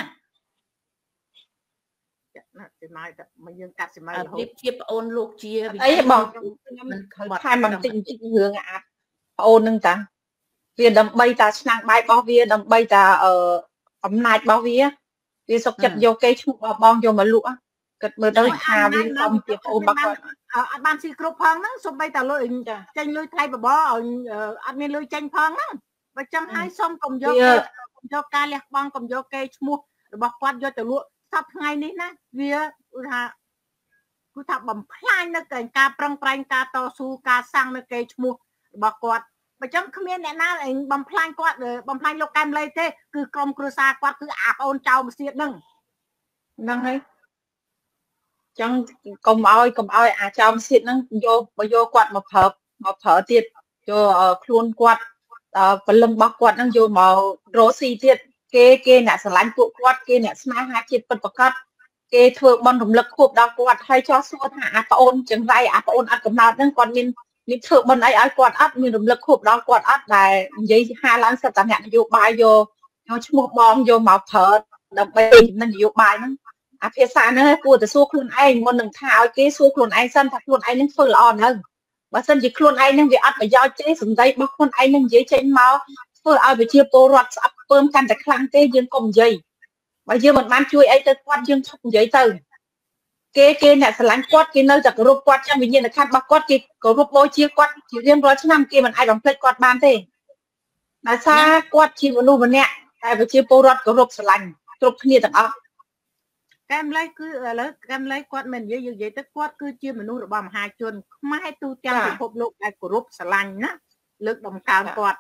ណាស់សិម៉ៃតែមកយើងកាត់សិម៉ៃរហូតរៀបជាប្អូនលោកជាអីបងខ្ញុំខែមកតិចតិចរឿងអាប្អូននឹងតាវាដើម្បីតាឆ្នាំងបាយរបស់វាដើម្បីតាអឺអំណាចរបស់វាវាសុកចិត្តយកគេឈ្មោះរបស់បងយកមកលក់គិតមើលទៅថាវាសំជាប្អូនរបស់គាត់អត់បានស៊ីគ្រប់ផងហ្នឹងសូម្បីតែលុយចេញលុយថ្លៃបបរឲ្យអត់មានលុយចេញផងហ្នឹងបើចឹងហើយសុំកុំយកកុំយកការលះបង់កុំយកគេឈ្មោះរបស់គាត់យកទៅលក់សប្តាហ៍ថ្ងៃនេះណាវាគឺថាគឺថាបំផ្លាញនៅការប្រឹងប្រែងការតស៊ូការសាំងនៅគេឈ្មោះរបស់គាត់បើចឹងគ្មានអ្នកណាបំផ្លាញគាត់បំផ្លាញលោកកែមលីទេគឺក្រុមគ្រួសារគាត់គឺអាប្អូនចៅមួយទៀតហ្នឹងហ្នឹងហើយចឹងកុំឲ្យកុំឲ្យអាចោមសៀតហ្នឹងយកបើយកគាត់មកប្រើមកប្រើទៀតយកខ្លួនគាត់ពលឹងរបស់គាត់ហ្នឹងយកមករកស៊ីទៀតគេគេអ្នកស្រឡាញ់ពួកគាត់គេអ្នកស្នេហាជាតិពិតប្រាកដគេធ្វើបន់រំលឹកខួបដល់គាត់ហើយចោះសួរថាអាប្អូនចង្រៃអាប្អូនអត់កំណត់ហ្នឹងគាត់មានមានធ្វើបន់អីឲ្យគាត់អត់មានរំលឹកខួបដល់គាត់អត់ដែលនិយាយហាឡើងសិតតែអ្នកនយោបាយយកយកឈ្មោះបងយកមកប្រើដើម្បីចំណេញនយោបាយហ្នឹងអាភាសាហ្នឹងគួរតែសួរខ្លួនឯងមុននឹងថាឲ្យគេសួរខ្លួនឯងសិនថាខ្លួនឯងនឹងធ្វើល្អនៅបើសិនជាខ្លួនឯងនឹងវាអត់ប្រយោជន៍ទេសម្ដីរបស់ខ្លួនឯងនឹងនិយាយចេញមកធ្វើឲ្យប្រជាពលរដ្ឋស្អប់ពើមកាន់តែខ្លាំងទេយើងកុំនិយាយបើយើងមិនបានជួយអីទៅគាត់យើងឈប់និយាយទៅគេគេអ្នកស្រឡាញ់គាត់គេនៅតែគោរពគាត់ចាំវិញ្ញាណក្ខន្ធរបស់គាត់គេគោរពបូជាគាត់ជារៀងរាល់ឆ្នាំគេមិនអាចបំភ្លេចគាត់បានទេដោយសារគាត់ជាមនុស្សម្នាក់តែប្រជាពលរដ្ឋគោរពស្រឡាញ់គ្រប់គ្នាទាំងអស់កែមលីគឺឥឡូវកែមលីគាត់មិននិយាយនិយាយទៅគាត់គឺជាមនុស្សរបស់មហាជនខ្មែរទូទាំងពិភពលោកដែលគោរពស្រឡាញ់ណាលើកដំកើងគាត់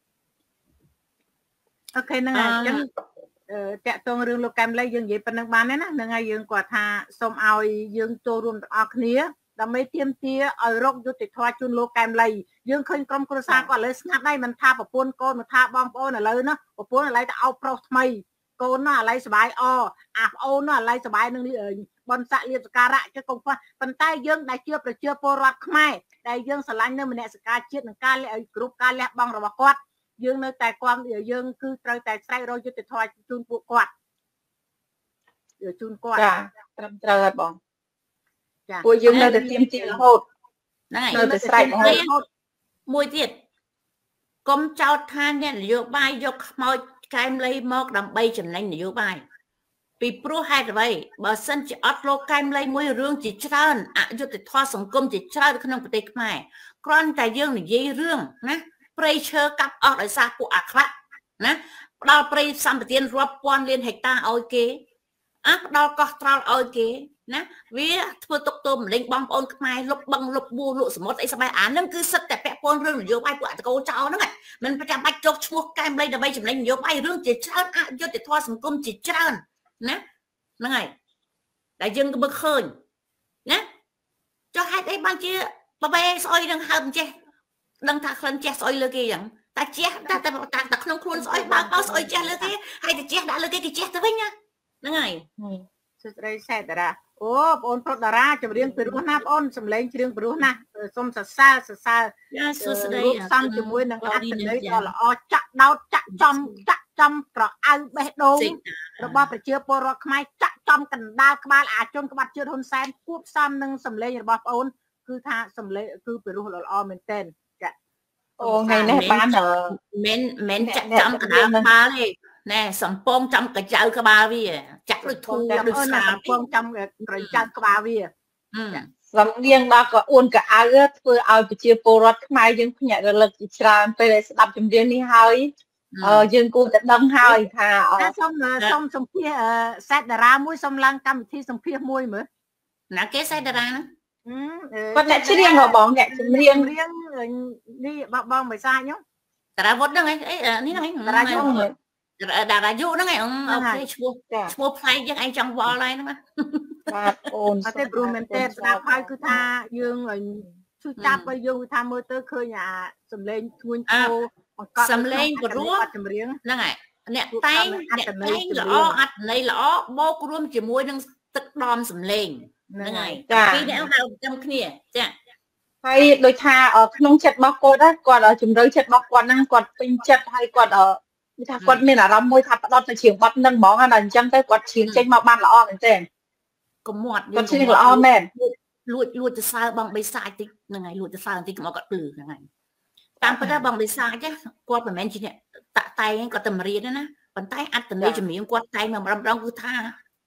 អូខេហ្នឹងហើយអញ្ចឹងតាក់ទងរឿងលោកកែមលីយើងនិយាយប៉ុណ្្នឹងបានទេណាហ្នឹងហើយយើងគាត់ថាសូមឲ្យយើងចូលរួមទាំងអស់គ្នាដើម្បីទាមទារឲ្យរកយុត្តិធម៌ជូនលោកកែមលីយើងឃើញក្រុមគ្រួសារគាត់ឥឡូវស្ងាត់ហើយមិនថាប្រពន្ធកូនមិនថាបងប្អូនឥឡូវណាប្រពន្ធឥឡូវទៅអោបប្រុសថ្មីកូនណាឥឡូវសុបាយអអាប្អូនណាឥឡូវសុបាយនឹងបនស័កលៀបសការៈចេះកុំខ្វះប៉ុន្តែយើងដែលជាប្រជាពលរដ្ឋខ្មែរដែលយើងស្រឡាញ់នៅមនសិការជាតិនឹងការគ្រប់ការលះបង់របស់គាត់យើងនៅតែគាត់យើងគឺត្រូវតែស្រែករកយុត្តិធម៌ជូនពួកគាត់ជូនគាត់ចាត្រឹមត្រូវហើយបងចាពួកយើងនៅតែទាមទាររហូតហ្នឹងហើយនៅតែស្រែករហូតមួយទៀតកុំចោទថាអ្នកនយោបាយយកខ្មោចកែមលីមកដើម្បីចំណេញនយោបាយពីព្រោះហេតុអ្វីបើសិនជាអត់លោកកែមលីមួយរឿងជាច្រើនអយុត្តិធម៌សង្គមជាច្រើនក្នុងប្រទេសខ្មែរគ្រាន់តែយើងនិយាយរឿងណាព្រៃឈើកាប់អស់ដោយសារពួកអាក្រក់ណាផ្ដាល់ព្រៃសម្បត្តិរាប់ពាន់លានហិកតាឲ្យគេអះផ្ដាល់កោះត្រល់ឲ្យគេណាវាធ្វើទុកទោសម្លេងបងប្អូនខ្មែរលុបបឹងលុបបួលក់សមុទ្រអីស្បែកអាហ្នឹងគឺសិតតែពាក់ព័ន្ធរឿងនយោបាយពួកអតកោចោលហ្នឹងមិនប្រចាំបាច់ចុះឈ្មោះកែមលីដើម្បីចំណេញនយោបាយរឿងជាច្រើនអយុត្តិធម៌សង្គមជាច្រើនណាហ្នឹងហើយដែលយើងក៏មើលឃើញណាចុះហេតុអីបានជាបបេស្អុយនឹងហើមចេះដឹងថាក្លិនចេះស្អុយលើគេយ៉ាងតែចេះតែតែតែក្នុងខ្លួនស្អុយបើបើស្អុយចេះលើគេហើយតែចេះដាក់លើគេគេចេះទៅវិញណាហ្នឹងហើយសួស្ដីសែតារាអូបងប្អូនតារាចម្រៀងពីរោះណាបងប្អូនសំឡេងច្រៀងពីរោះណាសូមសរសើរសរសើរសួស្ដីសំជាមួយនឹងអត្ថន័យដ៏ល្អចាក់ដោតចាក់ចំចាក់ចំក្រអៅបេះដូងរបស់ប្រជាពលរដ្ឋខ្មែរចាក់ចំកណ្ដាលក្បាលអាជនក្បាត់ជឿនហ៊ុនសែនគួបផ្សំនឹងសំឡេងរបស់បងប្អូនគឺថាសំឡេងគឺពីរោះល្អមែនទែនចាអូថ្ងៃនេះបានមិនមិនចាក់ចំកណ្ដាលក្បាលទេណែសំពងចំកញ្ចៅក្បាលវាចាក់ដូចធូរដូចស្រាសំពងចំកញ្ចៅក្បាលវាសំនៀងដល់ក៏អួនកៅអៅធ្វើឲ្យប្រជាពលរដ្ឋខ្មែរយើងភ្ញាក់រលឹកជាច្រើនពេលដែលស្ដាប់ចម្រៀងនេះហើយយើងគួរតែដឹងហើយថាសូមសូមសម្ភាសសែតតារាមួយសូមឡើងកម្មវិធីសម្ភាសមួយមើលណាគេសែតតារាហ្នឹងគាត់អ្នកច្រៀងហ៎បងអ្នកចម្រៀងរៀងនេះបងបិសាចហ្នឹងតារាវុឌ្ឍហ្នឹងអីនេះហ្នឹងតារាយុតារាយុហ្នឹងឯងអូខេឈ្មោះឈ្មោះផ្លែកយើងឯងចង់វល់ហើយហ្នឹងបាទអូនអត់ទេព្រោះមែនតើស្ដាប់ហើយគឺថាយើងជួយចាប់ឲ្យយើងថាមើលទៅឃើញអាសំឡេងធ្ងន់ឈ្ងោបង្កប់សំឡេងព្រោះចម្រៀងហ្នឹងឯងអ្នកតែងអ្នកតែងល្អអត្ថន័យល្អបូករួមជាមួយនឹងទឹកដមសំឡេងហ្នឹងហើយពីរអ្នកហៅចាំគ្នាចាហើយដូចថាក្នុងចិត្តរបស់គាត់គាត់ជំរឿចិត្តរបស់គាត់ហ្នឹងគាត់ពេញចិត្តហើយគាត់ថាគាត់មានអារម្មណ៍មួយថាផ្ដោតទៅជាងបត់នឹងហ្មងណាអញ្ចឹងទៅគាត់ច្រៀងចេញមកបានល្អមែនទេកុំមាត់គាត់ច្រៀងល្អមែនលួចលួចទៅសើបងបិសាចតិចហ្នឹងហើយលួចទៅសើបន្តិចមកគាត់ភ្លឺហ្នឹងហើយតាមពិតបងបិសាចគាត់មិនមែនជាអ្នកតាក់តែងគាត់តែរៀនណាប៉ុន្តែអត្តន័យចម្រៀងគាត់តែងមកម្ដងគឺថា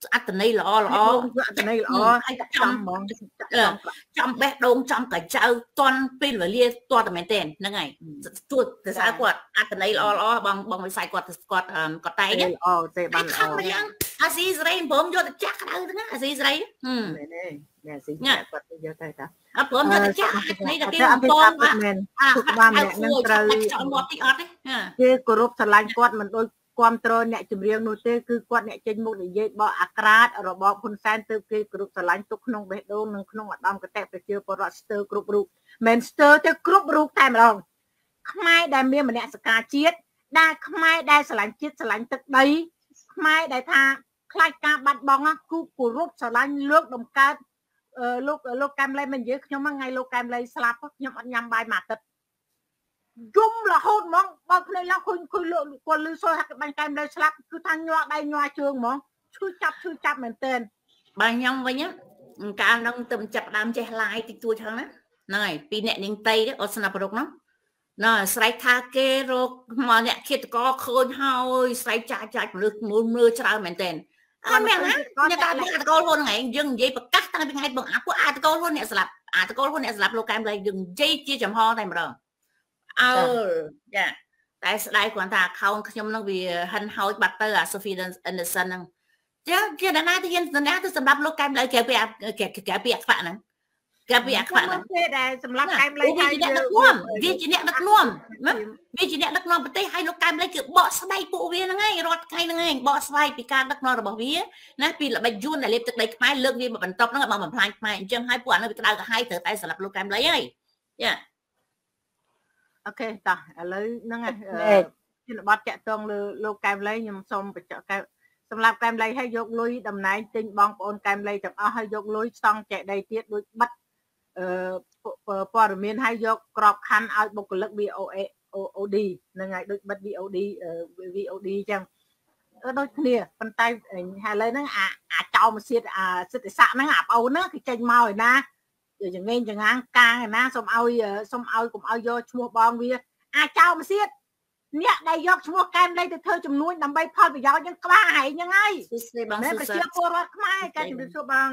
អត្តន័យល្អល្អអត្តន័យល្អហើយចាំហ្មងចាំបេះដូងចំកាចៅតន់ពេលវេលាតតែមែនទេហ្នឹងហើយទួតទៅសើគាត់អត្តន័យល្អល្អបងបងវិស័យគាត់គាត់គាត់តែងល្អទេបានល្អយ៉ាងអាស៊ីសេរីព្រមយកទៅចាក់ក្តៅហ្នឹងអាស៊ីសេរីហឹមនេះនេះអាស៊ីគាត់ទៅយកទៅតាអត់ព្រមយកទៅចាក់នេះតែគេបំពងមែនទុកបានអ្នកនឹងត្រូវចង់មកទីអត់ទេគេគោរពស្រឡាញ់គាត់មិនដូចគ្រប់គ្រងអ្នកចម្រៀងនោះទេគឺគាត់អ្នកចេញមុខនិយាយបកអាក្រាតរបបហ៊ុនសែនទើបគេគោរពស្រឡាញ់ទុកក្នុងបេះដូងនិងក្នុងឧត្តមគតិប្រជាពលរដ្ឋស្ទើរគ្រប់រូបមិនស្ទើរទៅគ្រប់រូបតែម្ដងខ្មែរដែលមានមនសិការជាតិដែលខ្មែរដែលស្រឡាញ់ជាតិស្រឡាញ់ទឹកដីខ្មែរដែលថាខ្លាចការបាត់បង់គឺគោរពស្រឡាញ់លោកដំកើតលោកលោកកែមលីមិននិយាយខ្ញុំថ្ងៃលោកកែមលីស្លាប់ខ្ញុំអត់ញ៉ាំបាយមួយអាទិត្យយំរហូតហ្មងបើភ្នែកឡើងឃើញឃើញលោកគាត់លឺសូរថាបាញ់កែមលីស្លាប់គឺថាញ័រដៃញ័រជើងហ្មងឈឺចាប់ឈឺចាប់មែនទែនបើខ្ញុំវិញកាលនោះទៅចាប់ដើមចេះឡាយតិចតួចហ្នឹងណាហ្នឹងហើយពីអ្នកនាងតីអត់ស្នាប់រុកនោះណ៎ស្រែកថាគេរកមកអ្នកឃាតករឃើញហើយស្រែកចាចាច់មនុស្សមើលមើលច្រើនមែនទែនអត់មែនណាអ្នកតាអាតកូលហ៊ុនហ្នឹងឯងយើងនិយាយប្រកាសតាំងពីថ្ងៃបងអាពួកអាតកូលហ៊ុនអ្នកស្លាប់អាតកូលហ៊ុនអ្នកស្លាប់លោកកែមលីយើងនិយាយជាចំហតែម្ដងអើចាតែស្ដាយគ្រាន់តែ account ខ្ញុំហ្នឹងវាហិនហោចបាត់ទៅអា Sophie Anderson ហ្នឹងចាជាណាទៅហ៊ានណាទៅសម្រាប់លោកកែមលីគេពីគេពីអាខ្វាក់ហ្នឹងគេពីអាខ្វាក់ហ្នឹងទេដែលសម្រាប់កែមលីវាជាអ្នកដឹកនាំវាជាអ្នកដឹកនាំវាជាអ្នកដឹកនាំប្រទេសហើយលោកកែមលីគឺបកស្បែកពួកវាហ្នឹងហើយរាល់ថ្ងៃហ្នឹងហើយបកស្បែកពីការដឹកនាំរបស់វាណាពីល្បិចយួនដែលលេបទឹកដីខ្មែរលើកវាមកបន្តហ្នឹងឲ្យមកបំផ្លាញខ្មែរអញ្ចឹងហើយពួកអានោះវាក្តៅក្រហាយត្រូវតែសម្រាប់លោកកែមលីហើយចាអូខេតោះឥឡូវហ្នឹងជនបទតាក់ទងលើលោកកែមលីខ្ញុំសូមបញ្ជាក់សម្រាប់កែមលីឲ្យយកលុយតំណែងទិញបងប្អូនកែមលីទាំងអស់ឲ្យយកលុយសង់ចែកដីទៀតដូចបិទអឺព័ត៌មានឲ្យយកក្របខ័ណ្ឌឲ្យបុគ្គលិក វី អូ អេ អូ ឌី ហ្នឹងហើយដូចបិទ វី អូ ឌី វី អូ ឌី អញ្ចឹងដូចគ្នាប៉ុន្តែហើយឥឡូវហ្នឹងអាអាចោលមកសៀតអាសិទ្ធិស័កហ្នឹងអាប្អូនហ្នឹងគឺចេញមកឯណាចងេងចងាងកាងឯណាសូមឲ្យសូមឲ្យកុំឲ្យយកឈ្មោះបងវាអាចោលមកសៀតអ្នកដែលយកឈ្មោះកែមលីទៅធ្វើចំនួនដើម្បីផលប្រយោជន៍ហ្នឹងក្បាលហែងហ្នឹងហើយបងសុសប្រជាពលរដ្ឋខ្មែរចាជំរាបសួរបង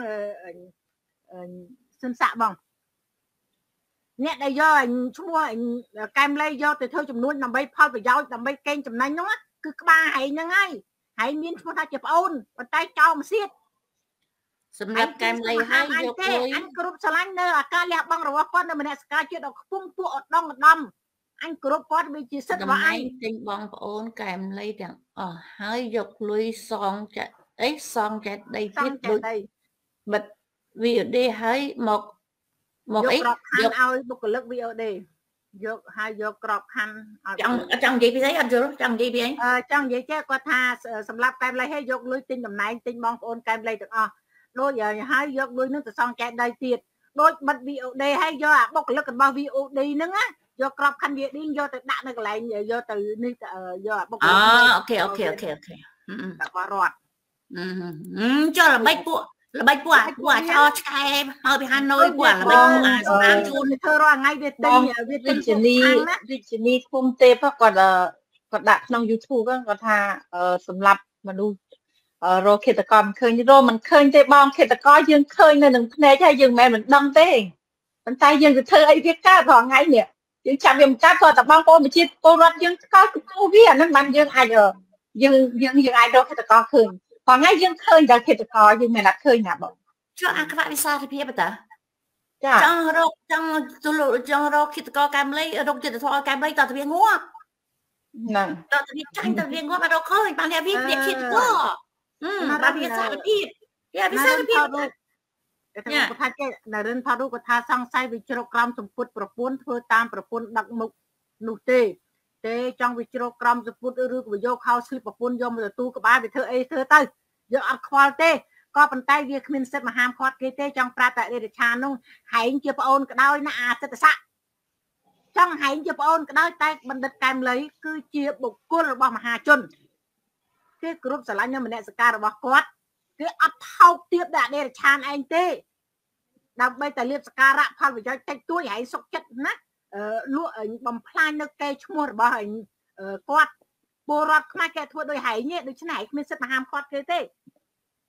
សុនសាក់បងអ្នកដែលយកឈ្មោះកែមលីយកទៅធ្វើចំនួនដើម្បីផលប្រយោជន៍ដើម្បីកេងចំណេញហ្នឹងគឺក្បាលហែងហ្នឹងហើយហើយមានឈ្មោះថាជាប្អូនប៉ុន្តែចោលមកសៀតសម្រាប់កែមលីហើយយកលុយអញគ្រប់ស្រឡាញ់នៅអាការលះបង់របស់គាត់នៅមនសិការជាតិដល់ខ្ពង់ពួកឧត្តមឧត្តមអញគ្រប់គាត់វាជាសិទ្ធិរបស់អញទិញបងប្អូនកែមលីទាំងអស់ហើយយកលុយសងចាក់អីសងចាក់ដីទៀតដូចបិទ វី អូ ឌី ហើយមកមកអីយកឲ្យបុគ្គលិក វី អូ ឌី យកហើយយកក្របខ័ណ្ឌឲ្យចង់ចង់និយាយពីស្អីអត់យល់ចង់និយាយពីអីអឺចង់និយាយចេះគាត់ថាសម្រាប់កែមលីឲ្យយកលុយទិញតំណែងទិញបងប្អូនកែមលីទាំងអស់ដូចហើយយកលុយនឹងទៅសងចែកដីទៀតដូចបិទ វី អូ ឌី ហើយយកអាបុគ្គលិករបស់ វី អូ ឌី ហ្នឹងណាយកក្របខ័ណ្ឌ វី អូ ឌី យកទៅដាក់នៅកន្លែងយកទៅនេះយកអាបុគ្គលិកអូអូខេអូខេអូខេអូខេរបស់រដ្ឋអឺចុះល្បិចពួកល្បិចពួកពួកអាចអឆ្កែមកពីហាណូយពួកល្បិចពួកអាសម្រាប់ជូនធ្វើរាល់ថ្ងៃវាទិញវាទិញជនីវិជ្ជនីឃុំទេគាត់គាត់ដាក់ក្នុង YouTube គាត់ថាសម្រាប់មនុស្សរកឃាតករមិនឃើញរកមិនឃើញទេបងឃាតករយើងឃើញនៅនឹងភ្នែកហើយយើងមិនមែនមិនដឹងទេប៉ុន្តែយើងទៅធ្វើអីវាកើតរាល់ថ្ងៃនេះយើងចាំវាមិនកើតគាត់តែបងប្អូនប្រជាពលរដ្ឋយើងស្គាល់គឺវាអាហ្នឹងបានយើងអាចយើងយើងយើងអាចរកឃាតករឃើញរាល់ថ្ងៃយើងឃើញតែឃាតករយើងមិនអាចឃើញណាបងចុះអាខ្វាក់វិសាលភាពតាចាចង់រកចង់ចង់រកឃាតករកែមលីរកចិត្តធម៌កែមលីតើវាងាប់ហ្នឹងតើវាចាញ់តើវាងាប់អត់រកឃើញបានវាវាឃាតករអឺបាទវាសារភាពវាវាសារភាពតែគាត់ថាគេនៅរិនផារូគាត់ថាសង្ស័យវិជ្រកក្រមសម្ពុតប្រពន្ធធ្វើតាមប្រពន្ធដឹកមុខនោះទេទេចង់វិជ្រកក្រមសម្ពុតឬក៏យកខោស្លីបប្រពន្ធយកមកទទួលក្បាលវាធ្វើអីធ្វើទៅយកអត់ខ្វល់ទេក៏ប៉ុន្តែវាគ្មានសិទ្ធិមហាមឃាត់គេទេចង់ប្រាប់តែអេរិឆាននោះហែងជាប្អូនក៏ដោយណាអាសិទ្ធិស័កចង់ហែងជាប្អូនក៏ដោយតែបណ្ឌិតកែមលីគឺជាបុគ្គលរបស់មហាជនគេគ្រប់ស្រឡាញ់នៅមនសិការរបស់គាត់គេអត់ថោកទាបដាក់អេរិឆានឯងទេដើម្បីតែលៀបសការៈផលប្រយោជន៍តិចតួចហើយសុកចិត្តណាអឺលក់បំផ្លាញនៅកេរឈ្មោះរបស់គាត់ពលរដ្ឋខ្មែរគេធ្វើដោយហែងទេដូច្នេះហែងគ្មានសិទ្ធិមហាមឃាត់គេទេ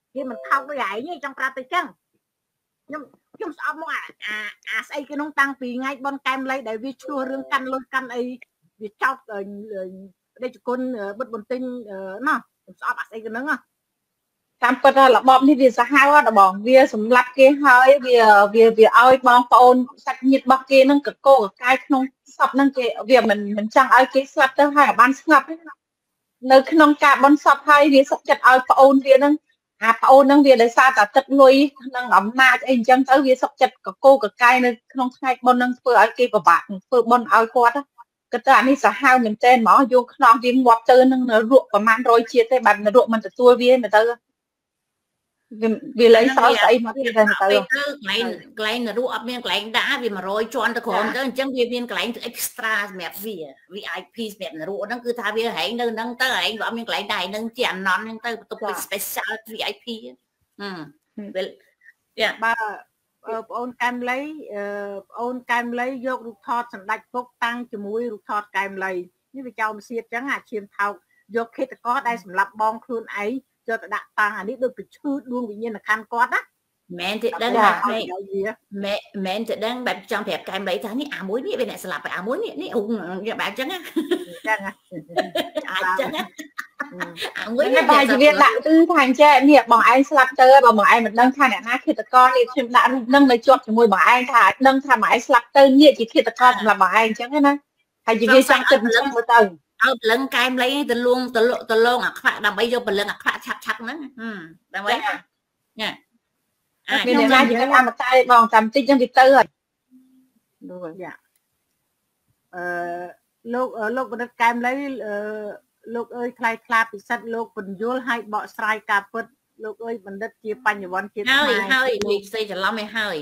គេមិនថោកដូចឯងទេចង់ប្រាប់ទៅចឹងខ្ញុំខ្ញុំស្អប់មកអាអាស្អីគេនោះតាំងពីថ្ងៃបនកែមលៃដែលវាឆ្លោះរឿងកាន់លុយកាន់អីវាចោតដេចគុណបិទបន្ទិញណោះខ្ញុំស្អប់អាស្អីគេហ្នឹងតាមពិតថារបបនេះវាសាហាវដល់បងវាសម្លាប់គេហើយវាវាវាឲ្យបងប្អូនសាច់ញាតិរបស់គេហ្នឹងកកកកាយក្នុងសពហ្នឹងគេវាមិនមិនចង់ឲ្យគេស្លាប់ទៅហើយឲ្យបានស្ងប់នៅក្នុងការបន់សពហើយវាសុខចិត្តឲ្យប្អូនវាហ្នឹងអាប្អូនហ្នឹងវាដោយសារតែទឹកលុយក្នុងអំណាចអីអញ្ចឹងទៅវាសុខចិត្តកកកកាយនៅក្នុងថ្ងៃបន់ហ្នឹងធ្វើឲ្យគេពិបាកធ្វើបន់ឲ្យគាត់គាត់ទៅអានេះសាហាវមែនទែនហ្មងយកខ្នងវាងាប់ទៅនឹងរក់ប្រហែលរយជាតិទេបាត់រក់មិនទទួលវាទៅវាវាលេងសើចស្អីមកទៀតទៅទៅកន្លែងកន្លែងរក់អត់មានកន្លែងដាក់វាមួយរយជាន់ទៅក្រោមទៅអញ្ចឹងវាមានកន្លែង extra សម្រាប់វា វី អាយ ភី សម្រាប់រក់ហ្នឹងគឺថាវាហែងនៅហ្នឹងទៅហែងវាអត់មានកន្លែងដែរហ្នឹងជាអាណន់ហ្នឹងទៅបន្ទប់ special វី អាយ ភី ហឹមពេលយ៉ាបើបងអូនកែមលីបងអូនកែមលីយករូបថតសម្ដេចពុកតាំងជាមួយរូបថតកែមលីនេះវាចោលមកសៀតអញ្ចឹងអាឈាមថោកយកឃាតករដែលសម្រាប់បងខ្លួនឯងចូលទៅដាក់តាំងអានេះដូចបញ្ឈឺដួងវិញ្ញាណក្ខន្ធគាត់ណាមែនទេដឹងថាមែនមែនទេដឹងបែបចង់ប្រាប់កែមលីថានេះអាមួយនេះវាអ្នកស្លាប់អាមួយនេះនេះអូបែបអញ្ចឹងណាចឹងអាចចឹងណាអាមួយនេះបែរជាវាដាក់គឺថាអញ្ចឹងនេះបងឯងស្លាប់ទៅបើបងឯងមិនដឹងថាអ្នកណាឃាតករនេះខ្ញុំដាក់រូបនឹងនៅជាប់ជាមួយបងឯងថាដឹងថាបងឯងស្លាប់ទៅនេះជាឃាតករសម្រាប់បងឯងអញ្ចឹងណាហើយជាវាចង់គិតអញ្ចឹងទៅឲ្យព្រលឹងកែមលីទៅលួងទៅទៅលងអាខ្វាក់ដើម្បីយកព្រលឹងអាខ្វាក់ឆាប់ឆាប់ហ្នឹងដើម្បីញ៉ាអាចមានអ្នកណានិយាយថាមកតែបងតាមតិចហ្នឹងវាទៅហើយលោកយ៉ាអឺលោកលោកបណ្ឌិតកែមលីអឺលោកអើយថ្លៃថ្លាពិសិដ្ឋលោកពន្យល់ឲ្យបកស្រាយការពិតលោកអើយបណ្ឌិតជាបញ្ញវន្តជាតិខ្មែរហើយហើយលេខផ្សេងច្រឡំឯហើយ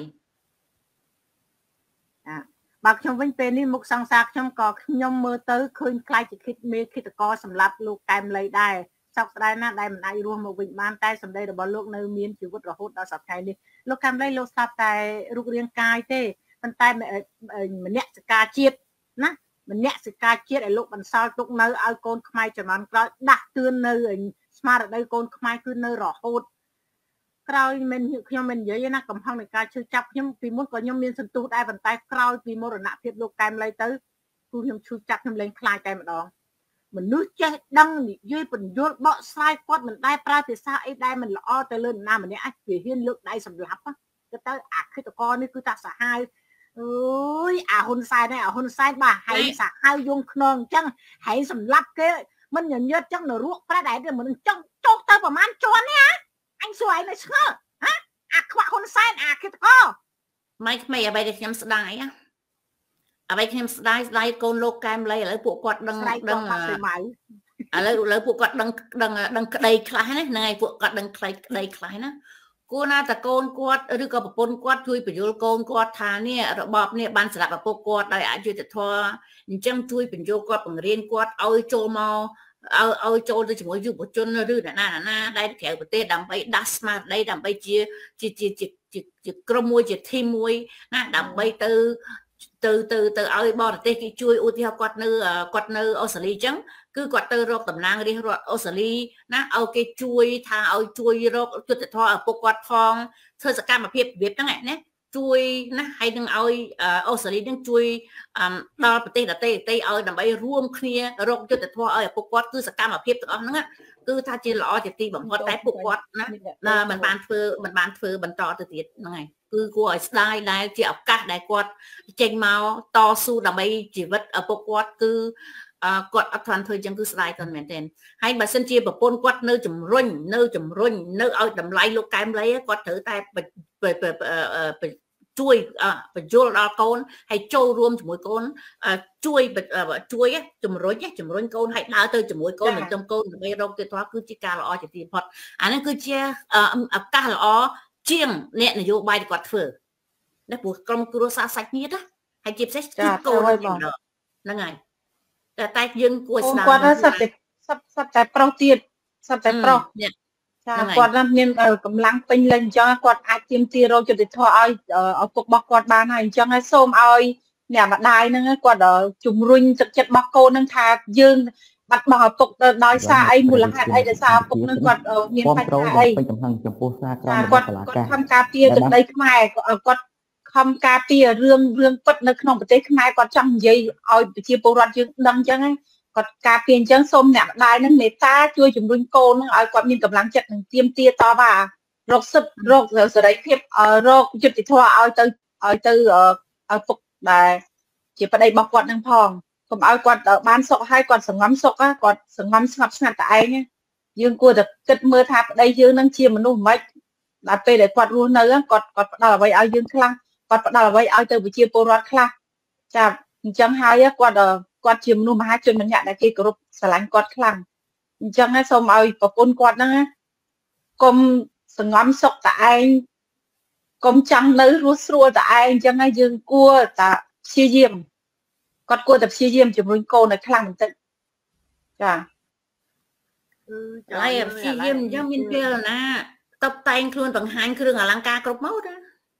អាបើខ្ញុំវិញពេលនេះមុខសង្សារខ្ញុំក៏ខ្ញុំមើលទៅឃើញខ្លាចជាគិតមេគិតកោសម្រាប់លោកកែមលីដែរសោកស្ដាយណាស់ដែលមិនអាចរស់មកវិញបានតែសម្ដីរបស់លោកនៅមានជីវិតរហូតដល់សប្តាហ៍នេះលោកកែមលីលោកស្លាប់តែរូបរាងកាយទេប៉ុន្តែមនសិការជាតិណាមនសិការជាតិឲ្យលោកបន្សល់ទុកនៅឲ្យកូនខ្មែរចំនួនក្រោយដាស់តឿននៅស្មារតីកូនខ្មែរគឺនៅរហូតក្រោយមិនខ្ញុំមិននិយាយណាកំហឹងនៃការឈឺចាប់ខ្ញុំពីមុនក៏ខ្ញុំមានសន្ទុះដែរប៉ុន្តែក្រោយពីមរណភាពលោកកែមលីទៅគឺខ្ញុំឈឺចាប់ខ្ញុំលែងខ្លាចតែម្ដងមនុស្សចេះដឹងនិយាយបញ្យល់បកស្រាយគាត់មិនដែលប្រើភាសាអីដែលមិនល្អទៅលើណាម្នាក់អាចវាហ៊ានលើកដៃសម្លាប់ទៅទៅអាឃាតករនេះគឺតាសាហាវអើយអាហ៊ុនសែននេះអាហ៊ុនសែនបាទហែងសាហាវយងខ្នងអញ្ចឹងហែងសម្លាប់គេមិនញញើតអញ្ចឹងនៅរក់ប្រែតែមិនចង់ចុះទៅប្រហែលជាន់នេះអញសួរឯងនៅឆ្ងល់ហ៎អាខ្វាក់ហ៊ុនសែនអាឃាតករម៉េចក្មេអ្វីដែលខ្ញុំស្ដាយណាអ្វីខ្ញុំស្ដាយស្ដាយកូនលោកកែមលីឥឡូវពួកគាត់ដឹងដឹងឥឡូវឥឡូវពួកគាត់ដឹងដឹងដឹងក្តីខ្លះណាហ្នឹងហើយពួកគាត់ដឹងក្តីក្តីខ្លះណាគួរណាតកូនគាត់ឬក៏ប្រពន្ធគាត់ជួយបញ្យល់កូនគាត់ថានេះរបបនេះបានស្លាប់ឪពុកគាត់ដោយអយុត្តិធម៌អញ្ចឹងជួយបញ្យល់គាត់បង្រៀនគាត់ឲ្យចូលមកឲ្យឲ្យចូលទៅជាមួយយុវជនឬអ្នកណាណាដែលក្រៅប្រទេសដើម្បីដាស់ស្មារតីដើម្បីជាជាជាជាក្រុមមួយជាធីមមួយណាដើម្បីទៅទៅទៅទៅឲ្យបរទេសគេជួយឧទាហរណ៍គាត់នៅគាត់នៅអូស្ត្រាលីអញ្ចឹងគឺគាត់ទៅរកតំណាងរាស្ត្ររដ្ឋអូស្ត្រាលីណាឲ្យគេជួយថាឲ្យជួយរកយុត្តិធម៌ឪពុកគាត់ផងធ្វើសកម្មភាពរបៀបហ្នឹងណាជួយណាហើយនឹងឲ្យអូស្ត្រាលីនឹងជួយដល់ប្រទេសដទៃដទៃឲ្យដើម្បីរួមគ្នារកយុត្តិធម៌ឲ្យឪពុកគាត់គឺសកម្មភាពទាំងអស់ហ្នឹងគឺថាជាល្អជាទីបំផុតតែពួកគាត់ណាមិនបានធ្វើមិនបានធ្វើបន្តទៅទៀតហ្នឹងហើយគឺគួរឲ្យស្ដាយដែលជាឱកាសដែលគាត់ចេញមកតស៊ូដើម្បីជីវិតឪពុកគាត់គឺគាត់អត់បានធ្វើអញ្ចឹងគឺស្ដាយតើមែនទែនហើយបើសិនជាប្រពន្ធគាត់នៅជំរុញនៅជំរុញនៅឲ្យតម្លៃលោកកែមលីគាត់ត្រូវតែជួយបញ្យល់ដល់កូនហើយចូលរួមជាមួយកូនជួយជួយជំរុញជំរុញកូនឲ្យដើរទៅជាមួយកូនមិនចំកូនដើម្បីរកទេធម៌គឺជាការល្អជាទីបំផុតអានេះគឺជាឱកាសល្អជាងអ្នកនយោបាយដែលគាត់ធ្វើណាព្រោះក្រុមគ្រួសារសាច់ញាតិហើយជាពិសេសគឺកូនហ្នឹងហើយតែតែយើងគួរស្ដាប់គាត់សត្វតែសត្វតែប្រុសទៀតសត្វតែប្រុសចាគាត់មានកម្លាំងពេញលេញអញ្ចឹងគាត់អាចទាមទាររកយុត្តិធម៌ឲ្យឪពុករបស់គាត់បានហើយអញ្ចឹងហើយសូមឲ្យអ្នកម្ដាយហ្នឹងគាត់ជំរុញទឹកចិត្តរបស់កូនហ្នឹងថាយើងបាត់បង់ឪពុកទៅដោយសារអីមូលហេតុអីដោយសារឪពុកនឹងគាត់មានបញ្ហាអីពេញកំហឹងចំពោះសារក្រមរបស់តុលាការគាត់ខំការពារទឹកដីខ្មែរគាត់ខំការពាររឿងរឿងពិតនៅក្នុងប្រទេសខ្មែរគាត់ចង់និយាយឲ្យប្រជាពលរដ្ឋយើងដឹងអញ្ចឹងគាត់ការពារអញ្ចឹងសូមអ្នកម្ដាយនឹងមេត្តាជួយជំរុញកូននឹងឲ្យគាត់មានកម្លាំងចិត្តនឹងទៀមទាតវ៉ារកសិទ្ធិរកសេរីភាពរកយុត្តិធម៌ឲ្យទៅឲ្យទៅឲ្យពុកដែលជាប្តីរបស់គាត់នឹងផងកុំឲ្យគាត់បានសុខហើយគាត់សង្ងំសុខគាត់សង្ងំស្ងប់ស្ងាត់តែឯងយើងគួរតែគិតមើលថាប្តីយើងនឹងជាមនុស្សមិនដល់ពេលដែលគាត់រស់នៅគាត់គាត់ផ្ដល់អ្វីឲ្យយើងខ្លះគាត់ផ្ដល់អ្វីឲ្យទៅប្រជាពលរដ្ឋខ្លះចាអញ្ចឹងហើយគាត់គាត់ជាមនុស្សមហាជនម្នាក់ដែលគេគោរពស្រឡាញ់គាត់ខ្លាំងអញ្ចឹងសូមឲ្យប្រពន្ធគាត់ហ្នឹងកុំសង្ងំសុខតែឯងកុំចង់នៅរស់ស្រួលតែឯងអញ្ចឹងហើយយើងគួរតែព្យាយាមគាត់គួរតែព្យាយាមជំរុញកូនឲ្យខ្លាំងបន្តិចចាហើយព្យាយាមអញ្ចឹងមានពេលណាតបតែងខ្លួនបង្ហាញគ្រឿងអលង្ការគ្រប់ម៉ូដណា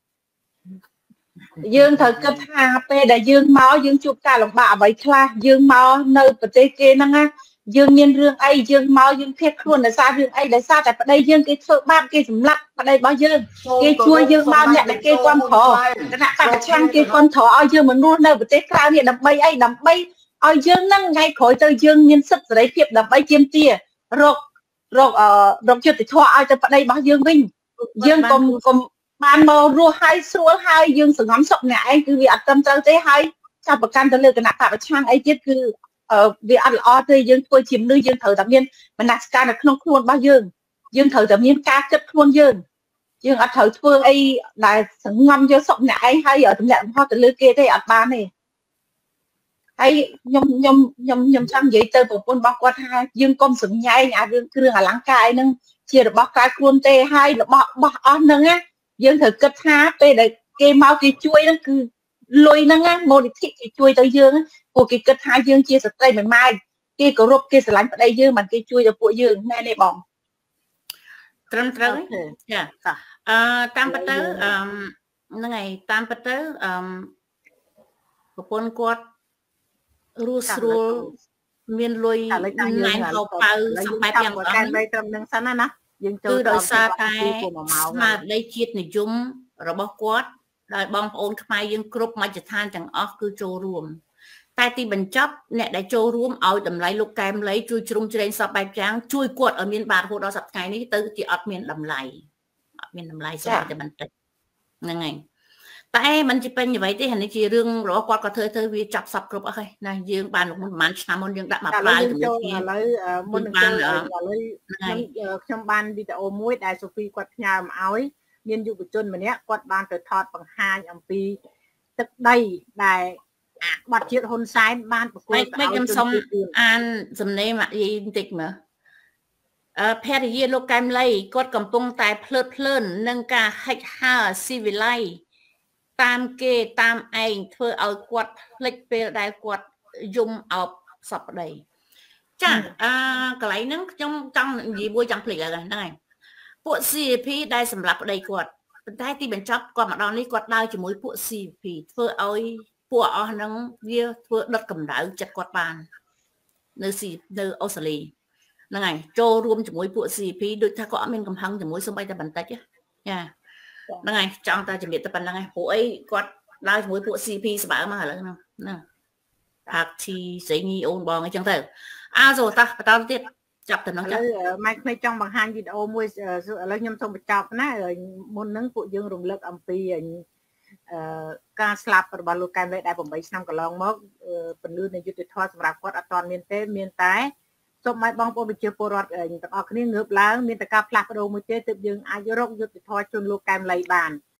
យើងត្រូវគិតថាពេលដែលយើងមកយើងជួបការលំបាកអ្វីខ្លះយើងមកនៅប្រទេសគេហ្នឹងណាយើងមានរឿងអីយើងមកយើងភៀសខ្លួនដោយសាររឿងអីដោយសារតែប្តីយើងគេធ្វើបាបគេសម្លាប់ប្តីរបស់យើងគេជួយយើងមកអ្នកដែលគេគាំទ្រគណៈបព្វជិគេគាំទ្រឲ្យយើងមនុស្សនៅប្រទេសក្រៅនេះដើម្បីអីដើម្បីឲ្យយើងហ្នឹងថ្ងៃក្រោយទៅយើងមានសិទ្ធិសេរីភាពដើម្បីទាមទាររករកអឺរកយុត្តិធម៌ឲ្យទៅប្តីរបស់យើងវិញយើងកុំកុំបានមករស់ហើយស្រួលហើយយើងសង្ងំសុខម្នាក់ឯងគឺវាអត់ត្រឹមត្រូវទេហើយចាប់ប្រកាន់ទៅលើគណៈបព្វជិអីទៀតគឺវាអត់ល្អទេយើងធ្វើជាមនុស្សយើងត្រូវតែមានមនសិការនៅក្នុងខ្លួនរបស់យើងយើងត្រូវតែមានការគិតខ្លួនយើងយើងអត់ត្រូវធ្វើអីដែលសង្ងំយកសុខម្នាក់ឯងហើយទម្លាក់បំផុសទៅលើគេទេអត់បានទេហើយខ្ញុំខ្ញុំខ្ញុំខ្ញុំចង់និយាយទៅប្រពន្ធរបស់គាត់ថាយើងកុំសម្ញែងអារឿងគ្រឿងអលង្ការអីហ្នឹងជារបស់ក្រៅខ្លួនទេហើយរបស់បោះអស់ហ្នឹងណាយើងត្រូវគិតថាពេលដែលគេមកគេជួយហ្នឹងគឺលុយហ្នឹងណាមូលនិធិគេជួយទៅយើងពួកគេគិតថាយើងជាស្ត្រីមិនម៉ាយគេគោរពគេស្រឡាញ់ប្តីយើងមិនគេជួយទៅពួកយើងមែនទេបងត្រឹមត្រូវចាអឺតាមពិតទៅអឺហ្នឹងហើយតាមពិតទៅអឺប្រពន្ធគាត់រស់ស្រួលមានលុយណែនហៅប៉ៅសម្បែបយ៉ាងហ្នឹងតែត្រឹមនឹងសិនណាយើងគឺដោយសារតែស្មារតីជាតិនិយមរបស់គាត់ដោយបងប្អូនខ្មែរយើងគ្រប់មជ្ឈដ្ឋានទាំងអស់គឺចូលរួមតែទីបញ្ចប់អ្នកដែលចូលរួមឲ្យតម្លៃលោកកែមលីជួយជ្រុំជ្រែងសពបែបយ៉ាងជួយគាត់ឲ្យមានបានរហូតដល់សប្តាហ៍នេះទៅជាអត់មានតម្លៃអត់មានតម្លៃស្រាប់តែបន្តិចហ្នឹងហើយតែมันជាពេញអ្វីទេនេះជារឿងរបស់គាត់ក៏ធ្វើធ្វើវាចាប់សពគ្រប់អស់ហើយណាយើងបានប្រហែលឆ្នាំមុនយើងដាក់មកផ្លាយទៅឥឡូវមុននឹងចូលឥឡូវខ្ញុំបានវីដេអូមួយដែលសូហ្វីគាត់ផ្ញើមកឲ្យមានយុវជនម្នាក់គាត់បានទៅថតបង្ហាញអំពីទឹកដីដែលបាត់ជាតិហ៊ុនសែនបានប្រគល់ទៅឲ្យខ្ញុំសូមអានសំណេរមកយីបន្តិចមើលអឺភរិយាលោកកែមលីគាត់កំពុងតែភ្លើតភ្លើននឹងការហិចហើរស៊ីវិល័យតាមគេតាមឯងធ្វើឲ្យគាត់ភ្លេចពេលដែលគាត់យំអោបសពប្តីចាអឺកន្លែងហ្នឹងខ្ញុំចង់និយាយមួយចង់ភ្លេចហើយហ្នឹងហើយពួក ซี អេ พี ដែលសម្រាប់ប្តីគាត់ប៉ុន្តែទីបញ្ចប់គាត់មកដល់នេះគាត់ដើរជាមួយពួក ซี អេ พี ធ្វើឲ្យពួកអស់ហ្នឹងវាធ្វើដុតកម្ដៅចិត្តគាត់បាននៅស៊ីនៅអូស្ត្រាលីហ្នឹងហើយចូលរួមជាមួយពួក ซี អេ พี ដូចថាគាត់អត់មានកំហឹងជាមួយសូម្បីតែបន្តិចចាហ្នឹងហើយចង់តែជំរាបតែប៉ុណ្្នឹងឯងព្រោះអីគាត់ដើរជាមួយពួក ซี អេ พี ស្បើមកឥឡូវហ្នឹងហ្នឹងផាក់ធីស្រីញីអូនបងអញ្ចឹងទៅអើសូតាបន្តទៀតចាប់ទៅនោះចាម៉ែក្មេងចង់បង្ហាញវីដេអូមួយឥឡូវខ្ញុំសូមបញ្ចប់ណាមុនហ្នឹងពួកយើងរំលឹកអំពីអឺការស្លាប់របស់លោកកែមលីដែលeightឆ្នាំកន្លងមកពន្លឺនៃយុទ្ធធម៌សម្រាប់គាត់អត់ទាន់មានទេមានតែសូមឲ្យបងប្អូនប្រជាពលរដ្ឋទាំងអស់គ្នាងើបឡើងមានតែការផ្លាស់ប្ដូរមួយទេទើបយើងអាចរកយុទ្ធធម៌ជូនលោកកែមលីបាន